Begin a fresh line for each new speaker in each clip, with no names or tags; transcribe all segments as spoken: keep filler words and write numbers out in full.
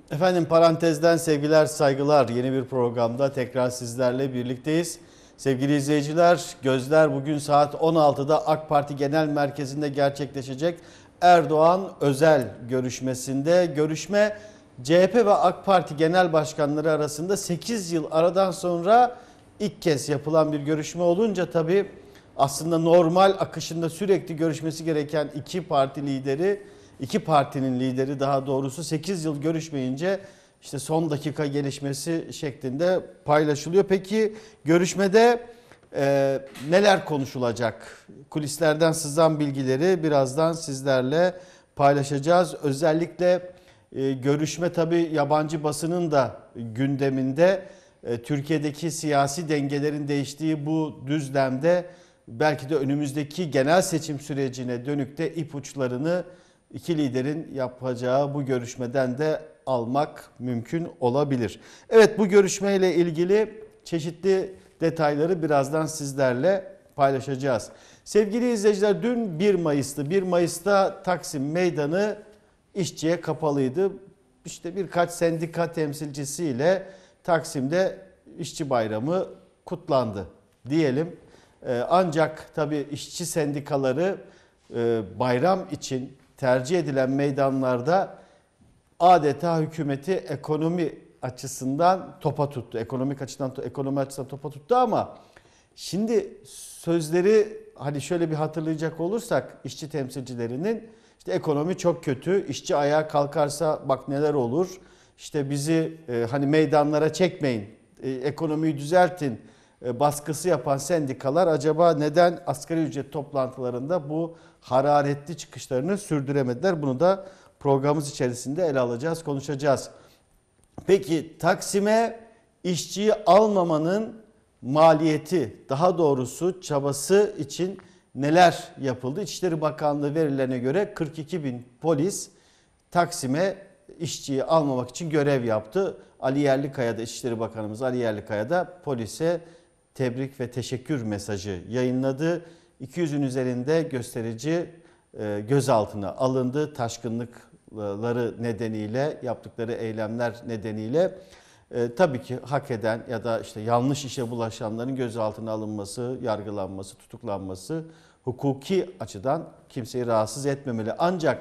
Efendim parantezden sevgiler, saygılar. Yeni bir programda tekrar sizlerle birlikteyiz. Sevgili izleyiciler, gözler bugün saat on altıda AK Parti Genel Merkezi'nde gerçekleşecek Erdoğan özel görüşmesinde. Görüşme C H P ve AK Parti Genel Başkanları arasında sekiz yıl aradan sonra ilk kez yapılan bir görüşme olunca tabii aslında normal akışında sürekli görüşmesi gereken iki parti lideri, iki partinin lideri daha doğrusu sekiz yıl görüşmeyince işte son dakika gelişmesi şeklinde paylaşılıyor. Peki görüşmede e, neler konuşulacak? Kulislerden sızan bilgileri birazdan sizlerle paylaşacağız. Özellikle e, görüşme tabii yabancı basının da gündeminde. E, Türkiye'deki siyasi dengelerin değiştiği bu düzlemde belki de önümüzdeki genel seçim sürecine dönük de ipuçlarını iki liderin yapacağı bu görüşmeden de almak mümkün olabilir. Evet, bu görüşmeyle ilgili çeşitli detayları birazdan sizlerle paylaşacağız. Sevgili izleyiciler, dün bir Mayıs'tı. bir Mayıs'ta Taksim Meydanı işçiye kapalıydı. İşte birkaç sendika temsilcisiyle Taksim'de işçi bayramı kutlandı diyelim. Ancak tabii işçi sendikaları bayram için tercih edilen meydanlarda adeta hükümeti ekonomi açısından topa tuttu. Ekonomik açıdan, ekonomi açısından topa tuttu ama şimdi sözleri hani şöyle bir hatırlayacak olursak işçi temsilcilerinin, işte ekonomi çok kötü, işçi ayağa kalkarsa bak neler olur, işte bizi e, hani meydanlara çekmeyin, e, ekonomiyi düzeltin e, baskısı yapan sendikalar acaba neden asgari ücret toplantılarında bu hararetli çıkışlarını sürdüremediler? Bunu da programımız içerisinde ele alacağız, konuşacağız. Peki Taksim'e işçiyi almamanın maliyeti, daha doğrusu çabası için neler yapıldı? İçişleri Bakanlığı verilerine göre kırk iki bin polis Taksim'e işçiyi almamak için görev yaptı. Ali Yerlikaya da, İçişleri Bakanımız Ali Yerlikaya da polise tebrik ve teşekkür mesajı yayınladı. iki yüzün üzerinde gösterici gözaltına alındı. Taşkınlıkları nedeniyle, yaptıkları eylemler nedeniyle e, tabii ki hak eden ya da işte yanlış işe bulaşanların gözaltına alınması, yargılanması, tutuklanması hukuki açıdan kimseyi rahatsız etmemeli. Ancak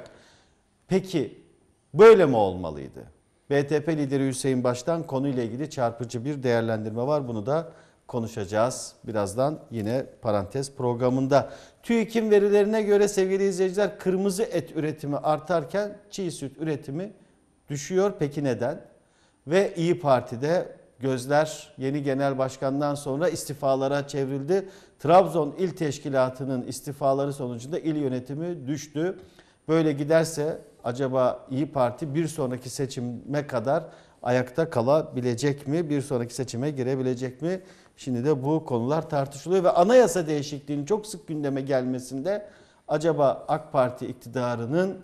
peki böyle mi olmalıydı? B T P lideri Hüseyin Baş'tan konuyla ilgili çarpıcı bir değerlendirme var. Bunu da konuşacağız birazdan yine parantez programında. TÜİK'in verilerine göre sevgili izleyiciler, kırmızı et üretimi artarken çiğ süt üretimi düşüyor. Peki neden? Ve İyi Parti'de gözler yeni genel başkandan sonra istifalara çevrildi. Trabzon İl Teşkilatı'nın istifaları sonucunda il yönetimi düştü. Böyle giderse acaba İyi Parti bir sonraki seçime kadar ayakta kalabilecek mi? Bir sonraki seçime girebilecek mi? Şimdi de bu konular tartışılıyor ve anayasa değişikliğinin çok sık gündeme gelmesinde acaba AK Parti iktidarının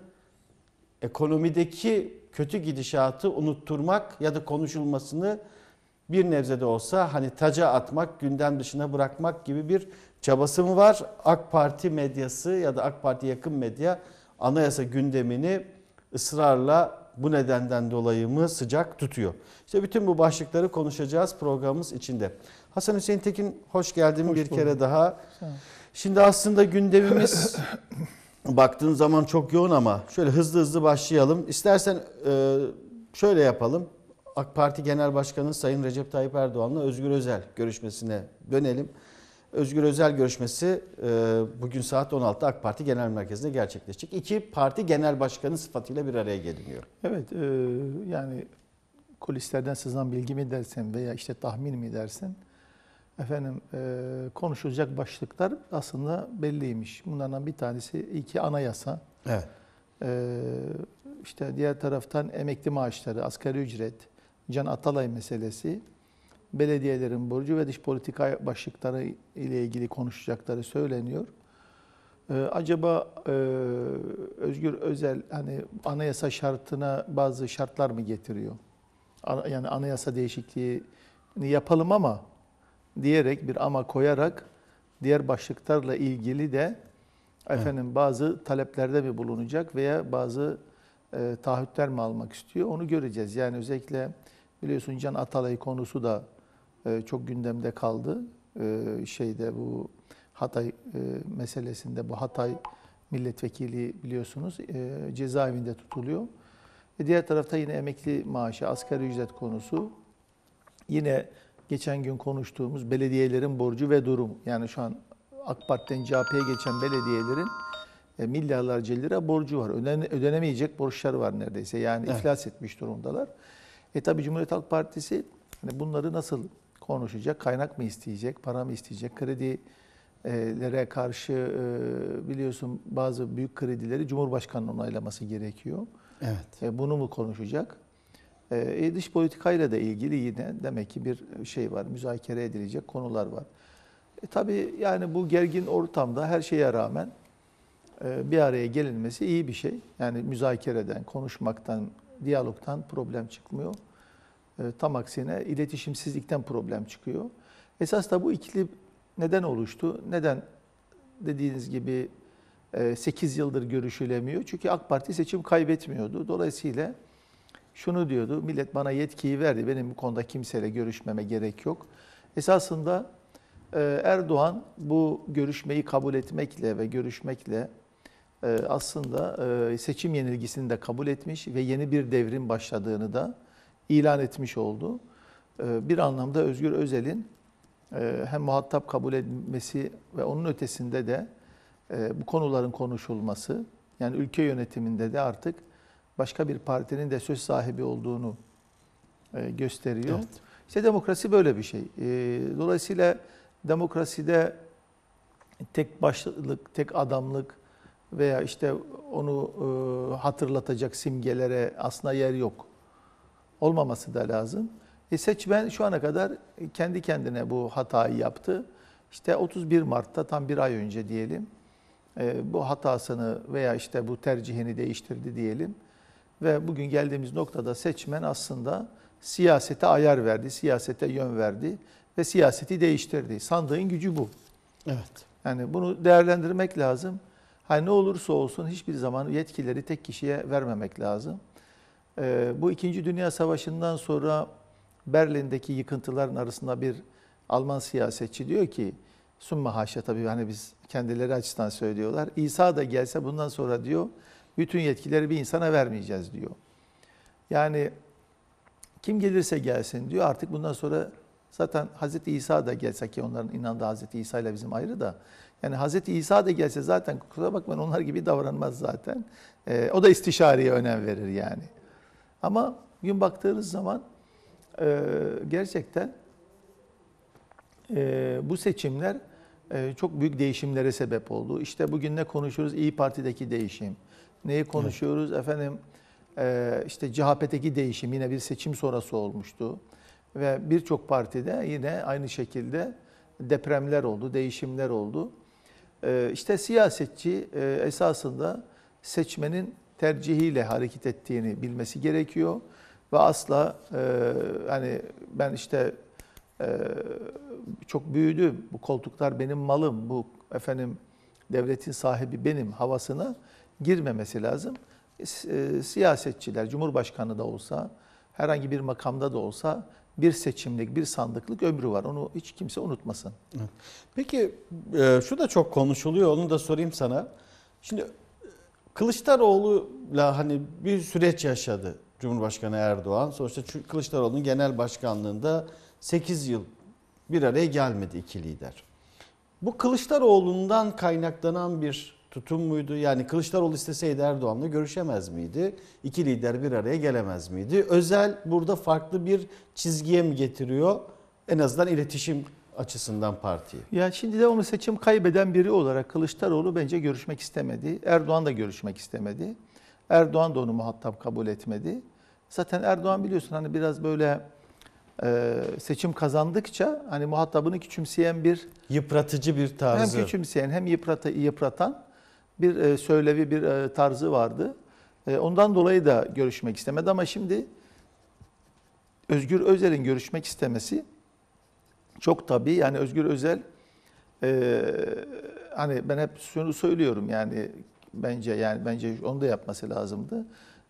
ekonomideki kötü gidişatı unutturmak ya da konuşulmasını bir nebze de olsa hani taca atmak, gündem dışına bırakmak gibi bir çabası mı var? AK Parti medyası ya da AK Parti yakın medya anayasa gündemini ısrarla bu nedenden dolayı mı sıcak tutuyor? İşte bütün bu başlıkları konuşacağız programımız içinde. Hasan Hüseyin Tekin, hoş geldin hoş bir buldum. Kere daha. Şimdi aslında gündemimiz baktığın zaman çok yoğun ama şöyle hızlı hızlı başlayalım. İstersen şöyle yapalım. AK Parti Genel Başkanı Sayın Recep Tayyip Erdoğan'la Özgür Özel görüşmesine dönelim. Özgür Özel görüşmesi bugün saat on altıda AK Parti Genel Merkezi'nde gerçekleşecek. İki parti genel başkanı sıfatıyla bir araya geliniyor.
Evet, e, yani kulislerden sızan bilgi mi dersen veya işte tahmin mi dersen, efendim e, konuşulacak başlıklar aslında belliymiş. Bunlardan bir tanesi iki anayasa.
Evet.
E, işte diğer taraftan emekli maaşları, asgari ücret, Can Atalay meselesi, belediyelerin borcu ve dış politika başlıkları ile ilgili konuşacakları söyleniyor. Ee, acaba e, Özgür Özel hani anayasa şartına bazı şartlar mı getiriyor? Ana, yani anayasa değişikliğini yapalım ama diyerek bir ama koyarak diğer başlıklarla ilgili de efendim evet. bazı taleplerde mi bulunacak veya bazı e, taahhütler mi almak istiyor? Onu göreceğiz. Yani özellikle biliyorsun Can Atalay konusu da e, çok gündemde kaldı. E, şeyde bu Hatay e, meselesinde bu Hatay milletvekili biliyorsunuz e, cezaevinde tutuluyor. E, diğer tarafta yine emekli maaşı, asgari ücret konusu. Yine geçen gün konuştuğumuz belediyelerin borcu ve durum. Yani şu an AK Parti'den C H P'ye geçen belediyelerin e, milyarlarca lira borcu var. Ödene, ödenemeyecek borçları var neredeyse. Yani
Evet.
iflas etmiş durumdalar. E tabi Cumhuriyet Halk Partisi hani bunları nasıl konuşacak? Kaynak mı isteyecek? Para mı isteyecek? Kredilere karşı e, biliyorsun bazı büyük kredileri Cumhurbaşkanı'nın onaylaması gerekiyor.
Evet.
E, bunu mu konuşacak? E, dış politikayla da ilgili yine demek ki bir şey var. Müzakere edilecek konular var. E, tabii yani bu gergin ortamda her şeye rağmen e, bir araya gelinmesi iyi bir şey. Yani müzakereden, konuşmaktan, diyalogtan problem çıkmıyor. E, tam aksine iletişimsizlikten problem çıkıyor. Esas da bu ikili neden oluştu? Neden dediğiniz gibi e, sekiz yıldır görüşülemiyor? Çünkü AK Parti seçim kaybetmiyordu. Dolayısıyla şunu diyordu, millet bana yetkiyi verdi, benim bu konuda kimseyle görüşmeme gerek yok. Esasında Erdoğan bu görüşmeyi kabul etmekle ve görüşmekle aslında seçim yenilgisini de kabul etmiş ve yeni bir devrin başladığını da ilan etmiş oldu. Bir anlamda Özgür Özel'in hem muhatap kabul etmesi ve onun ötesinde de bu konuların konuşulması, yani ülke yönetiminde de artık başka bir partinin de söz sahibi olduğunu gösteriyor. Evet. İşte demokrasi böyle bir şey. Dolayısıyla demokraside tek başlık, tek adamlık veya işte onu hatırlatacak simgelere aslında yer yok. Olmaması da lazım. E seçmen şu ana kadar kendi kendine bu hatayı yaptı. İşte otuz bir Mart'ta tam bir ay önce diyelim bu hatasını veya işte bu tercihini değiştirdi diyelim. Ve bugün geldiğimiz noktada seçmen aslında siyasete ayar verdi, siyasete yön verdi ve siyaseti değiştirdi. Sandığın gücü bu.
Evet.
Yani bunu değerlendirmek lazım. Hani ne olursa olsun hiçbir zaman yetkileri tek kişiye vermemek lazım. Ee, bu İkinci Dünya Savaşı'ndan sonra Berlin'deki yıkıntıların arasında bir Alman siyasetçi diyor ki, sümme haşa tabii hani biz kendileri açısından söylüyorlar. İsa da gelse bundan sonra diyor, bütün yetkileri bir insana vermeyeceğiz diyor. Yani kim gelirse gelsin diyor, artık bundan sonra zaten Hazreti İsa da gelse, ki onların inandığı Hazreti İsa ile bizim ayrı da, yani Hazreti İsa da gelse zaten kusura bakmayın onlar gibi davranmaz zaten. Ee, o da istişareye önem verir yani. Ama gün baktığınız zaman e, gerçekten e, bu seçimler e, çok büyük değişimlere sebep oldu. İşte bugün ne konuşuyoruz? İYİ Parti'deki değişim. Neyi konuşuyoruz? Evet. Efendim e, işte C H P'deki değişim yine bir seçim sonrası olmuştu. Ve birçok partide yine aynı şekilde depremler oldu, değişimler oldu. E, işte siyasetçi e, esasında seçmenin tercihiyle hareket ettiğini bilmesi gerekiyor. Ve asla e, hani ben işte e, çok büyüdüm, bu koltuklar benim malım, bu efendim devletin sahibi benim havasına girmemesi lazım. E, siyasetçiler, Cumhurbaşkanı da olsa, herhangi bir makamda da olsa bir seçimlik, bir sandıklık ömrü var. Onu hiç kimse unutmasın.
Peki şu da çok konuşuluyor, onu da sorayım sana. Şimdi Kılıçdaroğlu'yla hani bir süreç yaşadı Cumhurbaşkanı Erdoğan. Sonuçta Kılıçdaroğlu'nun genel başkanlığında sekiz yıl bir araya gelmedi iki lider. Bu Kılıçdaroğlu'ndan kaynaklanan bir tutum muydu? Yani Kılıçdaroğlu isteseydi Erdoğan'la görüşemez miydi? İki lider bir araya gelemez miydi? Özel burada farklı bir çizgiye mi getiriyor? En azından iletişim açısından partiyi.
Ya şimdi de onu seçim kaybeden biri olarak Kılıçdaroğlu bence görüşmek istemedi. Erdoğan da görüşmek istemedi. Erdoğan da onu muhatap kabul etmedi. Zaten Erdoğan biliyorsun hani biraz böyle e, seçim kazandıkça hani muhatabını küçümseyen bir,
yıpratıcı bir tarzı.
hem küçümseyen hem yıprata, yıpratan bir e, söylevi, bir e, tarzı vardı. E, ondan dolayı da görüşmek istemedi ama şimdi Özgür Özel'in görüşmek istemesi çok tabii. Yani Özgür Özel e, hani ben hep şunu söylüyorum yani bence yani bence onu da yapması lazımdı.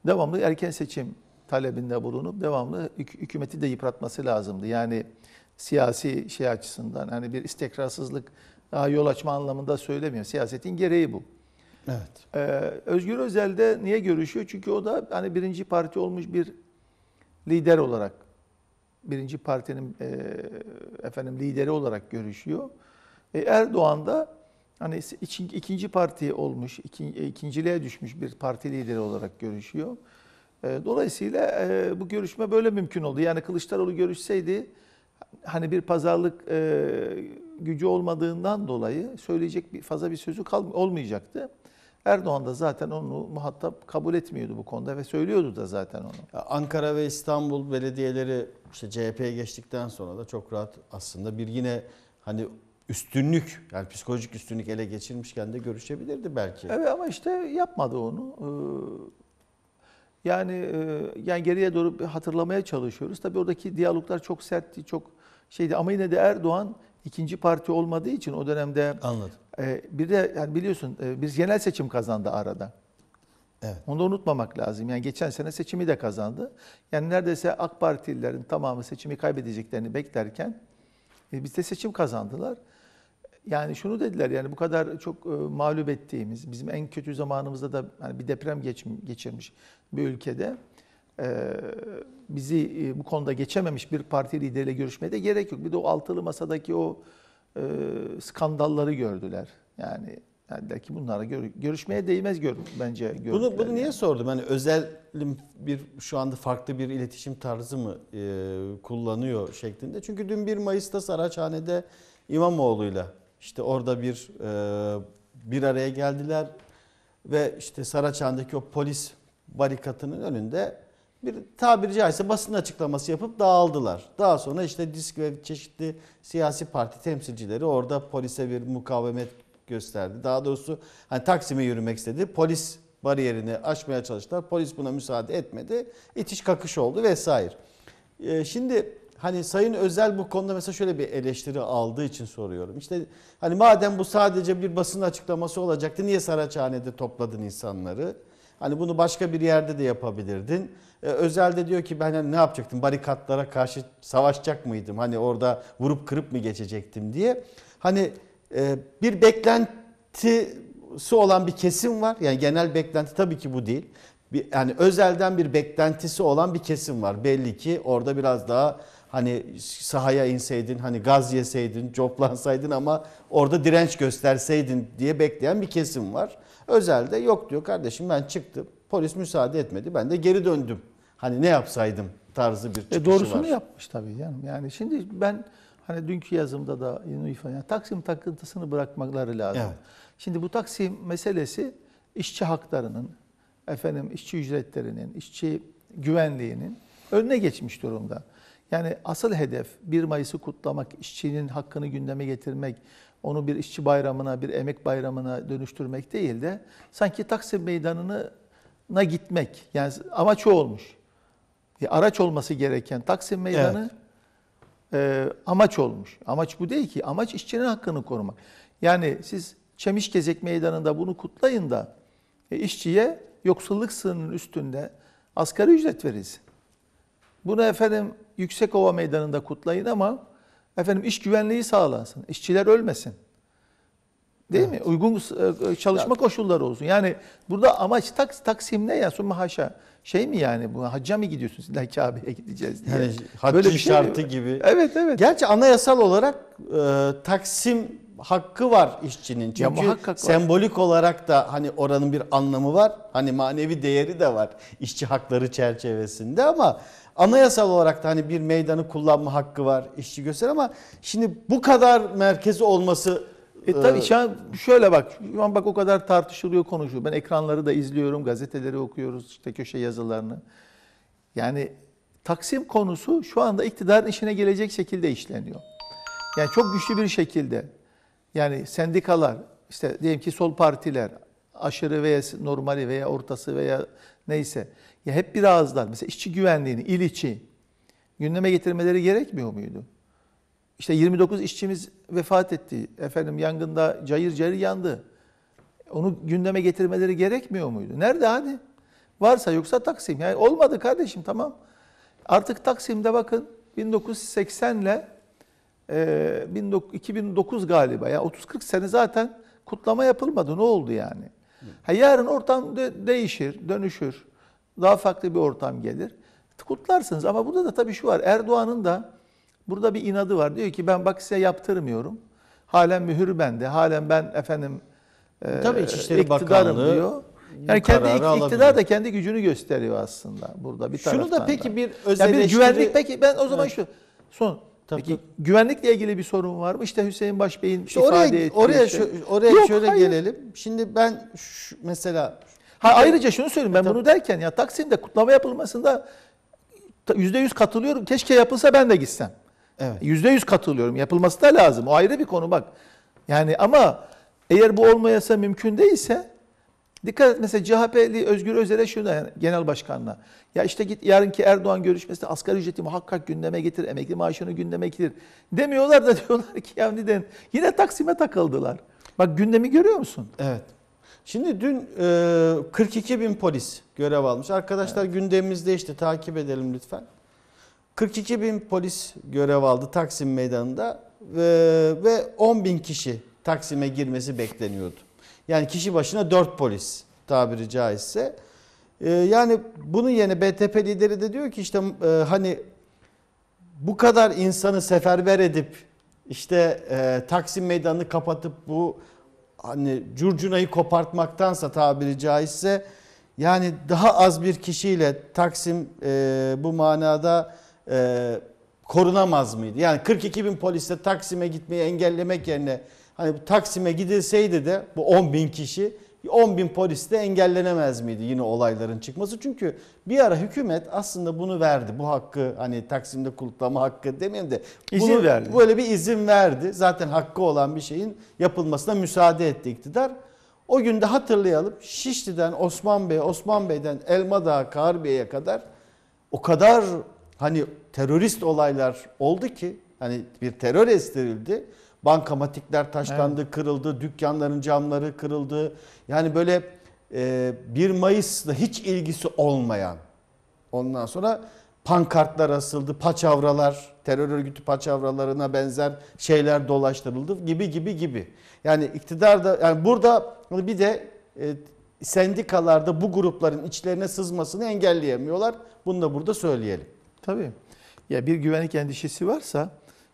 devamlı erken seçim talebinde bulunup devamlı hük- hükümeti de yıpratması lazımdı. Yani siyasi şey açısından hani bir istikrarsızlık daha yol açma anlamında söylemiyor. Siyasetin gereği bu.
Evet.
Ee, Özgür Özel de niye görüşüyor? Çünkü o da hani birinci parti olmuş bir lider olarak, birinci partinin e, efendim lideri olarak görüşüyor. E, Erdoğan da hani için- ikinci parti olmuş, iki, ikinciliğe düşmüş bir parti lideri olarak görüşüyor. E, dolayısıyla e, bu görüşme böyle mümkün oldu. Yani Kılıçdaroğlu görüşseydi hani bir pazarlık e, gücü olmadığından dolayı söyleyecek bir, fazla bir sözü kal, olmayacaktı. Erdoğan da zaten onu muhatap kabul etmiyordu bu konuda ve söylüyordu da zaten onu.
Ankara ve İstanbul belediyeleri işte C H P'ye geçtikten sonra da çok rahat aslında bir yine hani üstünlük, yani psikolojik üstünlük ele geçirmişken de görüşebilirdi belki.
Evet ama işte yapmadı onu. Ee, Yani e, yani geriye doğru bir hatırlamaya çalışıyoruz. Tabii oradaki diyaloglar çok sertti, çok şeydi ama yine de Erdoğan ikinci parti olmadığı için o dönemde
Anladım.
e, bir de yani biliyorsun e, bir genel seçim kazandı arada.
Evet.
Onu da unutmamak lazım. Yani geçen sene seçimi de kazandı. Yani neredeyse AK Partililerin tamamı seçimi kaybedeceklerini beklerken e, bizde seçim kazandılar. Yani şunu dediler, yani bu kadar çok e, mağlup ettiğimiz, bizim en kötü zamanımızda da hani bir deprem geç, geçirmiş bir ülkede e, bizi e, bu konuda geçememiş bir parti lideriyle görüşmeye de gerek yok. Bir de o altılı masadaki o e, skandalları gördüler. Yani dediler ki bunlara gör, görüşmeye değmez gör, bence gördüler.
Bunu bunu niye
yani.
sordum? Hani özel bir şu anda farklı bir iletişim tarzı mı e, kullanıyor şeklinde. Çünkü dün bir Mayıs'ta Saraçhane'de İmamoğlu'yla işte orada bir e, bir araya geldiler ve işte Saraçhane'deki o polis barikatının önünde bir tabiri caizse basın açıklaması yapıp dağıldılar. Daha sonra işte DİSK ve çeşitli siyasi parti temsilcileri orada polise bir mukavemet gösterdi. Daha doğrusu hani Taksim'e yürümek istedi. Polis bariyerini aşmaya çalıştılar. Polis buna müsaade etmedi. İtiş kakış oldu vesaire. Ee, şimdi hani Sayın Özel bu konuda mesela şöyle bir eleştiri aldığı için soruyorum. İşte hani madem bu sadece bir basın açıklaması olacaktı, niye Saraçhane'de topladın insanları? Hani bunu başka bir yerde de yapabilirdin. Ee, Özel de diyor ki ben hani ne yapacaktım? Barikatlara karşı savaşacak mıydım? Hani orada vurup kırıp mı geçecektim diye. Hani e, bir beklentisi olan bir kesim var. Yani genel beklenti tabii ki bu değil. Bir, yani Özel'den bir beklentisi olan bir kesim var. Belli ki orada biraz daha hani sahaya inseydin, hani gaz yeseydin, coplansaydın ama orada direnç gösterseydin diye bekleyen bir kesim var. Özel'de yok diyor, kardeşim ben çıktım. Polis müsaade etmedi. Ben de geri döndüm. Hani ne yapsaydım tarzı bir çıkışı
E doğrusunu
var.
yapmış tabii canım. Yani şimdi ben hani dünkü yazımda da yine ifade yani Taksim takıntısını bırakmaları lazım.
Evet.
Şimdi bu Taksim meselesi işçi haklarının, efendim işçi ücretlerinin, işçi güvenliğinin önüne geçmiş durumda. Yani asıl hedef bir Mayıs'ı kutlamak, işçinin hakkını gündeme getirmek, onu bir işçi bayramına, bir emek bayramına dönüştürmek değil de sanki Taksim Meydanı'na gitmek. Yani amaç o olmuş. E, araç olması gereken Taksim Meydanı e, amaç olmuş. Amaç bu değil ki. Amaç işçinin hakkını korumak. Yani siz Çemişgezek Meydanı'nda bunu kutlayın da e, işçiye yoksulluk sınırının üstünde asgari ücret verilsin. Bunu efendim Yüksekova Meydanı'nda kutlayın ama efendim iş güvenliği sağlansın. İşçiler ölmesin. Değil
Evet.
mi? Uygun e, çalışma
Ya-
koşulları olsun. Yani burada amaç tak, Taksim ne ya? Summa haşa. Şey mi yani bu? Hacca mı gidiyorsunuz? İlla Kabe'ye gideceğiz diye.
Yani haccın
Böyle bir şey mi?
şartı gibi.
Evet evet.
Gerçi anayasal olarak e, Taksim hakkı var işçinin. Çünkü
muhakkak var.
sembolik olarak da hani oranın bir anlamı var. Hani manevi değeri de var işçi hakları çerçevesinde ama anayasal olarak da hani bir meydanı kullanma hakkı var işçi göster ama şimdi bu kadar merkezi olması
E tabii şu an şöyle bak, şu an bak o kadar tartışılıyor, konuşuyor. Ben ekranları da izliyorum, gazeteleri okuyoruz, işte köşe yazılarını. Yani Taksim konusu şu anda iktidarın işine gelecek şekilde işleniyor. Yani çok güçlü bir şekilde. Yani sendikalar, işte diyelim ki sol partiler, aşırı veya normali veya ortası veya neyse. Ya hep bir ağızdan, mesela işçi güvenliğini, il içi gündeme getirmeleri gerekmiyor muydu? İşte yirmi dokuz işçimiz vefat etti. Efendim yangında cayır cayır yandı. Onu gündeme getirmeleri gerekmiyor muydu? Nerede hadi? Varsa yoksa Taksim. Yani olmadı kardeşim, tamam. Artık Taksim'de bakın bin dokuz yüz seksen ile e, iki bin dokuz galiba ya otuz kırk sene zaten kutlama yapılmadı. Ne oldu yani? Ha, yarın ortam de, değişir, dönüşür. Daha farklı bir ortam gelir. Kutlarsınız ama burada da tabii şu var. Erdoğan'ın da burada bir inadı var. Diyor ki ben bak size yaptırmıyorum. Halen mühür bende. Halen ben efendim e,
Tabii İçişleri
iktidarım
Bakanlığı
diyor. Yani kendi
kararı
iktidar
alabilir.
da kendi gücünü gösteriyor aslında burada bir taraftan
Şunu da peki
da.
bir öz
Ya bir
eleştiri-
güvenlik, peki ben o zaman
Evet.
şu son
Tabii,
peki
tabii.
güvenlikle ilgili bir sorun var mı? İşte Hüseyin Başbey'in
İşte
ifade
oraya
ettiği
oraya
şey.
şu, oraya
Yok,
şöyle
hayır.
gelelim. Şimdi ben şu, mesela
Ha, ayrıca şunu söyleyeyim, ben
Tabii.
bunu derken ya Taksim'de kutlama yapılmasında yüzde yüz katılıyorum. Keşke yapılsa ben de gitsem.
evet.
Yüzde yüz katılıyorum. Yapılması da lazım. O ayrı bir konu bak. Yani ama eğer bu olmayasa mümkün değilse dikkat et, mesela C H P'li Özgür Özel'e şunu da, yani genel başkanına. Ya işte git yarınki Erdoğan görüşmesinde asgari ücreti muhakkak gündeme getir, emekli maaşını gündeme getir demiyorlar da diyorlar ki ya neden? Yine Taksim'e takıldılar. Bak gündemi görüyor musun?
Evet. Şimdi dün e, kırk iki bin polis görev almış. Arkadaşlar gündemimizde işte takip edelim lütfen. kırk iki bin polis görev aldı Taksim Meydanı'nda ve, ve on bin kişi Taksim'e girmesi bekleniyordu. Yani kişi başına dört polis tabiri caizse. E, yani bunun yerine B T P lideri de diyor ki işte e, hani bu kadar insanı seferber edip işte e, Taksim Meydanı'nı kapatıp bu hani curcunayı kopartmaktansa tabiri caizse yani daha az bir kişiyle Taksim e, bu manada e, korunamaz mıydı? Yani kırk iki bin polisle Taksim'e gitmeyi engellemek yerine hani Taksim'e gidilseydi de bu on bin kişi on bin polis de engellenemez miydi yine olayların çıkması? Çünkü bir ara hükümet aslında bunu verdi. Bu hakkı hani Taksim'de kutlama hakkı demeyeyim de
İzin
bunu,
verdi.
böyle bir izin verdi. Zaten hakkı olan bir şeyin yapılmasına müsaade etti iktidar. O gün de hatırlayalım Şişli'den Osman Bey, Osman Bey'den Elmadağ, Kağırbey'e kadar o kadar hani terörist olaylar oldu ki hani bir terör estirildi. Bankamatikler taşlandı, evet. kırıldı, dükkanların camları kırıldı. Yani böyle e, bir Mayıs'la hiç ilgisi olmayan, ondan sonra pankartlar asıldı, paçavralar, terör örgütü paçavralarına benzer şeyler dolaştırıldı gibi gibi gibi. Yani iktidar da yani burada bir de e, sendikalarda bu grupların içlerine sızmasını engelleyemiyorlar. Bunu da burada söyleyelim.
Tabii. Ya bir güvenlik endişesi varsa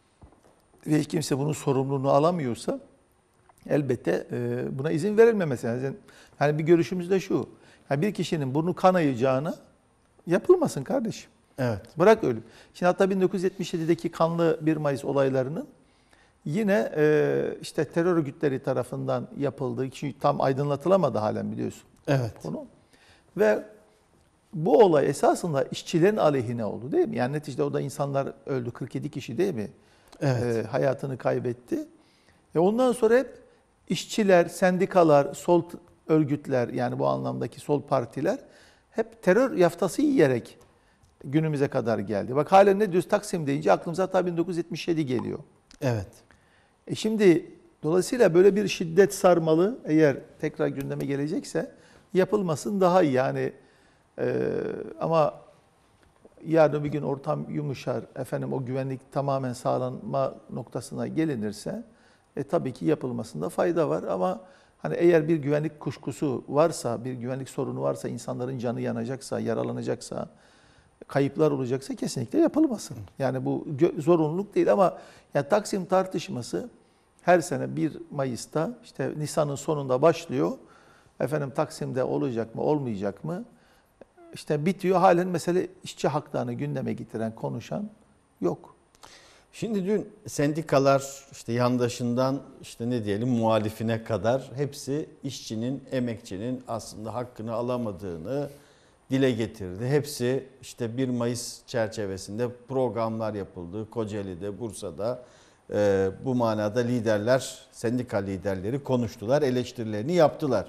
ve hiç kimse bunun sorumluluğunu alamıyorsa elbette buna izin verilmemesi lazım. Yani bir görüşümüz de şu. Yani bir kişinin burnu kanayacağına yapılmasın kardeşim.
Evet.
Bırak ölüm. Şimdi hatta bin dokuz yüz yetmiş yedideki kanlı bir Mayıs olaylarının yine işte terör örgütleri tarafından yapıldığı, çünkü tam aydınlatılamadı halen biliyorsun.
Evet.
Konu. Ve bu olay esasında işçilerin aleyhine oldu değil mi? Yani neticede orada insanlar öldü. kırk yedi kişi değil mi?
Evet.
E, hayatını kaybetti. E ondan sonra hep işçiler, sendikalar, sol örgütler yani bu anlamdaki sol partiler hep terör yaftası yiyerek günümüze kadar geldi. Bak halen ne diyoruz Taksim deyince aklımıza hatta bin dokuz yüz yetmiş yedi geliyor.
Evet.
E şimdi dolayısıyla böyle bir şiddet sarmalı eğer tekrar gündeme gelecekse yapılmasın daha iyi. Yani e, ama yarın bir gün ortam yumuşar, efendim o güvenlik tamamen sağlanma noktasına gelinirse e, tabii ki yapılmasında fayda var. Ama hani eğer bir güvenlik kuşkusu varsa, bir güvenlik sorunu varsa, insanların canı yanacaksa, yaralanacaksa, kayıplar olacaksa kesinlikle yapılmasın. Yani bu zorunluluk değil ama yani Taksim tartışması her sene bir Mayıs'ta işte Nisan'ın sonunda başlıyor. Efendim Taksim'de olacak mı, olmayacak mı? İşte bitiyor. Halen mesele işçi haklarını gündeme getiren, konuşan yok.
Şimdi dün sendikalar işte yandaşından işte ne diyelim muhalifine kadar hepsi işçinin, emekçinin aslında hakkını alamadığını dile getirdi. Hepsi işte bir Mayıs çerçevesinde programlar yapıldı. Kocaeli'de, Bursa'da e, bu manada liderler, sendika liderleri konuştular, eleştirilerini yaptılar.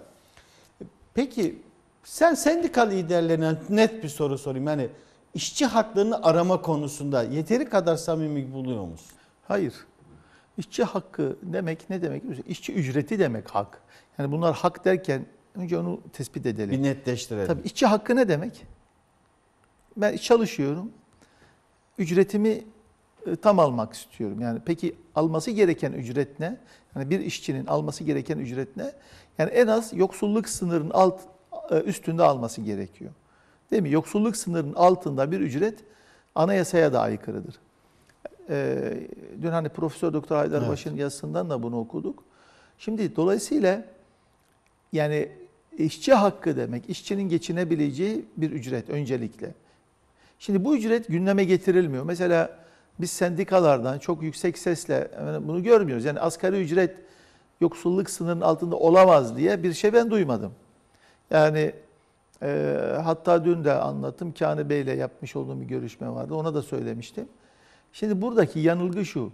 Peki sen sendika liderlerine net bir soru sorayım. Yani işçi haklarını arama konusunda yeteri kadar samimi buluyor musun?
Hayır. İşçi hakkı demek ne demek? İşçi ücreti demek hak. Yani bunlar hak derken Önce onu tespit edelim.
Bir netleştirelim.
Tabii işçi hakkı ne demek? Ben çalışıyorum. Ücretimi e, tam almak istiyorum. Yani peki alması gereken ücret ne? Yani bir işçinin alması gereken ücret ne? Yani en az yoksulluk sınırının alt e, üstünde alması gerekiyor. Değil mi? Yoksulluk sınırının altında bir ücret anayasaya da aykırıdır. Ee, dün hani Profesör Doktor Haydarbaş'ın evet. yazısından da bunu okuduk. Şimdi dolayısıyla yani işçi hakkı demek, işçinin geçinebileceği bir ücret öncelikle. Şimdi bu ücret gündeme getirilmiyor. Mesela biz sendikalardan çok yüksek sesle bunu görmüyoruz. Yani asgari ücret yoksulluk sınırının altında olamaz diye bir şey ben duymadım. Yani e, hatta dün de anlattım. Kani Bey'le yapmış olduğum bir görüşme vardı. Ona da söylemiştim. Şimdi buradaki yanılgı şu.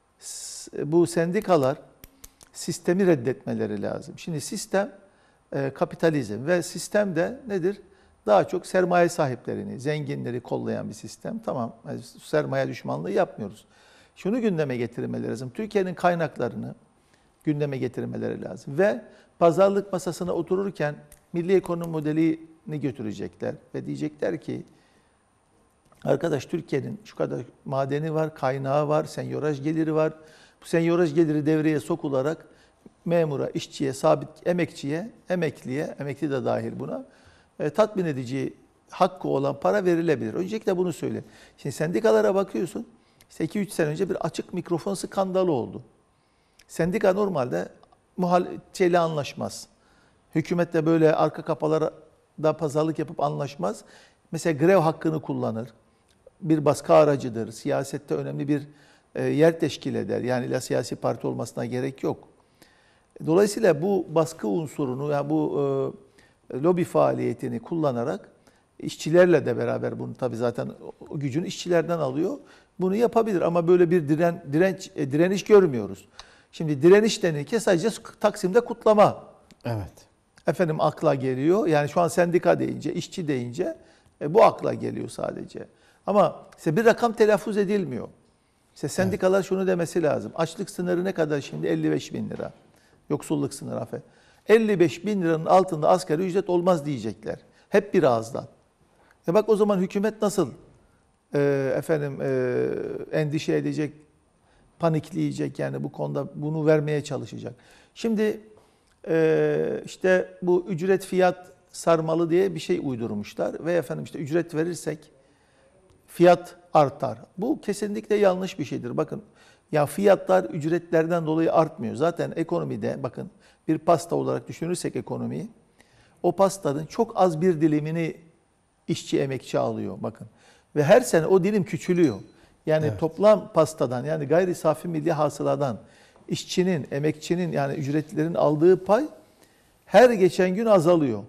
Bu sendikalar sistemi reddetmeleri lazım. Şimdi sistem e, kapitalizm ve sistem de nedir? Daha çok sermaye sahiplerini, zenginleri kollayan bir sistem. Tamam, sermaye düşmanlığı yapmıyoruz. Şunu gündeme getirmeleri lazım. Türkiye'nin kaynaklarını gündeme getirmeleri lazım. Ve pazarlık masasına otururken milli ekonomi modelini götürecekler. Ve diyecekler ki, arkadaş Türkiye'nin şu kadar madeni var, kaynağı var, senyoraj geliri var. Bu senyoraj geliri devreye sokularak memura, işçiye, sabit emekçiye, emekliye, emekli de dahil buna, e, tatmin edici hakkı olan para verilebilir. Öncelikle bunu söyle. Şimdi sendikalara bakıyorsun, işte iki üç sene önce bir açık mikrofon skandalı oldu. Sendika normalde muhalefetle anlaşmaz. Hükümetle böyle arka kapılarda pazarlık yapıp anlaşmaz. Mesela grev hakkını kullanır. Bir baskı aracıdır. Siyasette önemli bir yer teşkil eder. Yani illa siyasi parti olmasına gerek yok. Dolayısıyla bu baskı unsurunu, yani bu e, lobi faaliyetini kullanarak işçilerle de beraber bunu tabii zaten o gücünü işçilerden alıyor. Bunu yapabilir ama böyle bir diren, direnç, e, direniş görmüyoruz. Şimdi direniş denirken sadece Taksim'de kutlama.
Evet.
Efendim akla geliyor. Yani şu an sendika deyince, işçi deyince e, bu akla geliyor sadece. Ama işte bir rakam telaffuz edilmiyor. İşte sendikalar evet. şunu demesi lazım. Açlık sınırı ne kadar şimdi? elli beş bin lira. Yoksulluk sınırı affet. elli beş bin liranın altında asgari ücret olmaz diyecekler. Hep bir ağızdan. E bak o zaman hükümet nasıl e, efendim e, endişe edecek, panikleyecek yani bu konuda bunu vermeye çalışacak. Şimdi e, işte bu ücret fiyat sarmalı diye bir şey uydurmuşlar ve efendim işte ücret verirsek fiyat artar. Bu kesinlikle yanlış bir şeydir. Bakın ya fiyatlar ücretlerden dolayı artmıyor. Zaten ekonomide bakın bir pasta olarak düşünürsek ekonomiyi, o pastanın çok az bir dilimini işçi emekçi alıyor bakın. Ve her sene o dilim küçülüyor. Yani evet. toplam pastadan yani gayri safi milli hasıladan işçinin, emekçinin yani ücretlilerin aldığı pay her geçen gün azalıyor.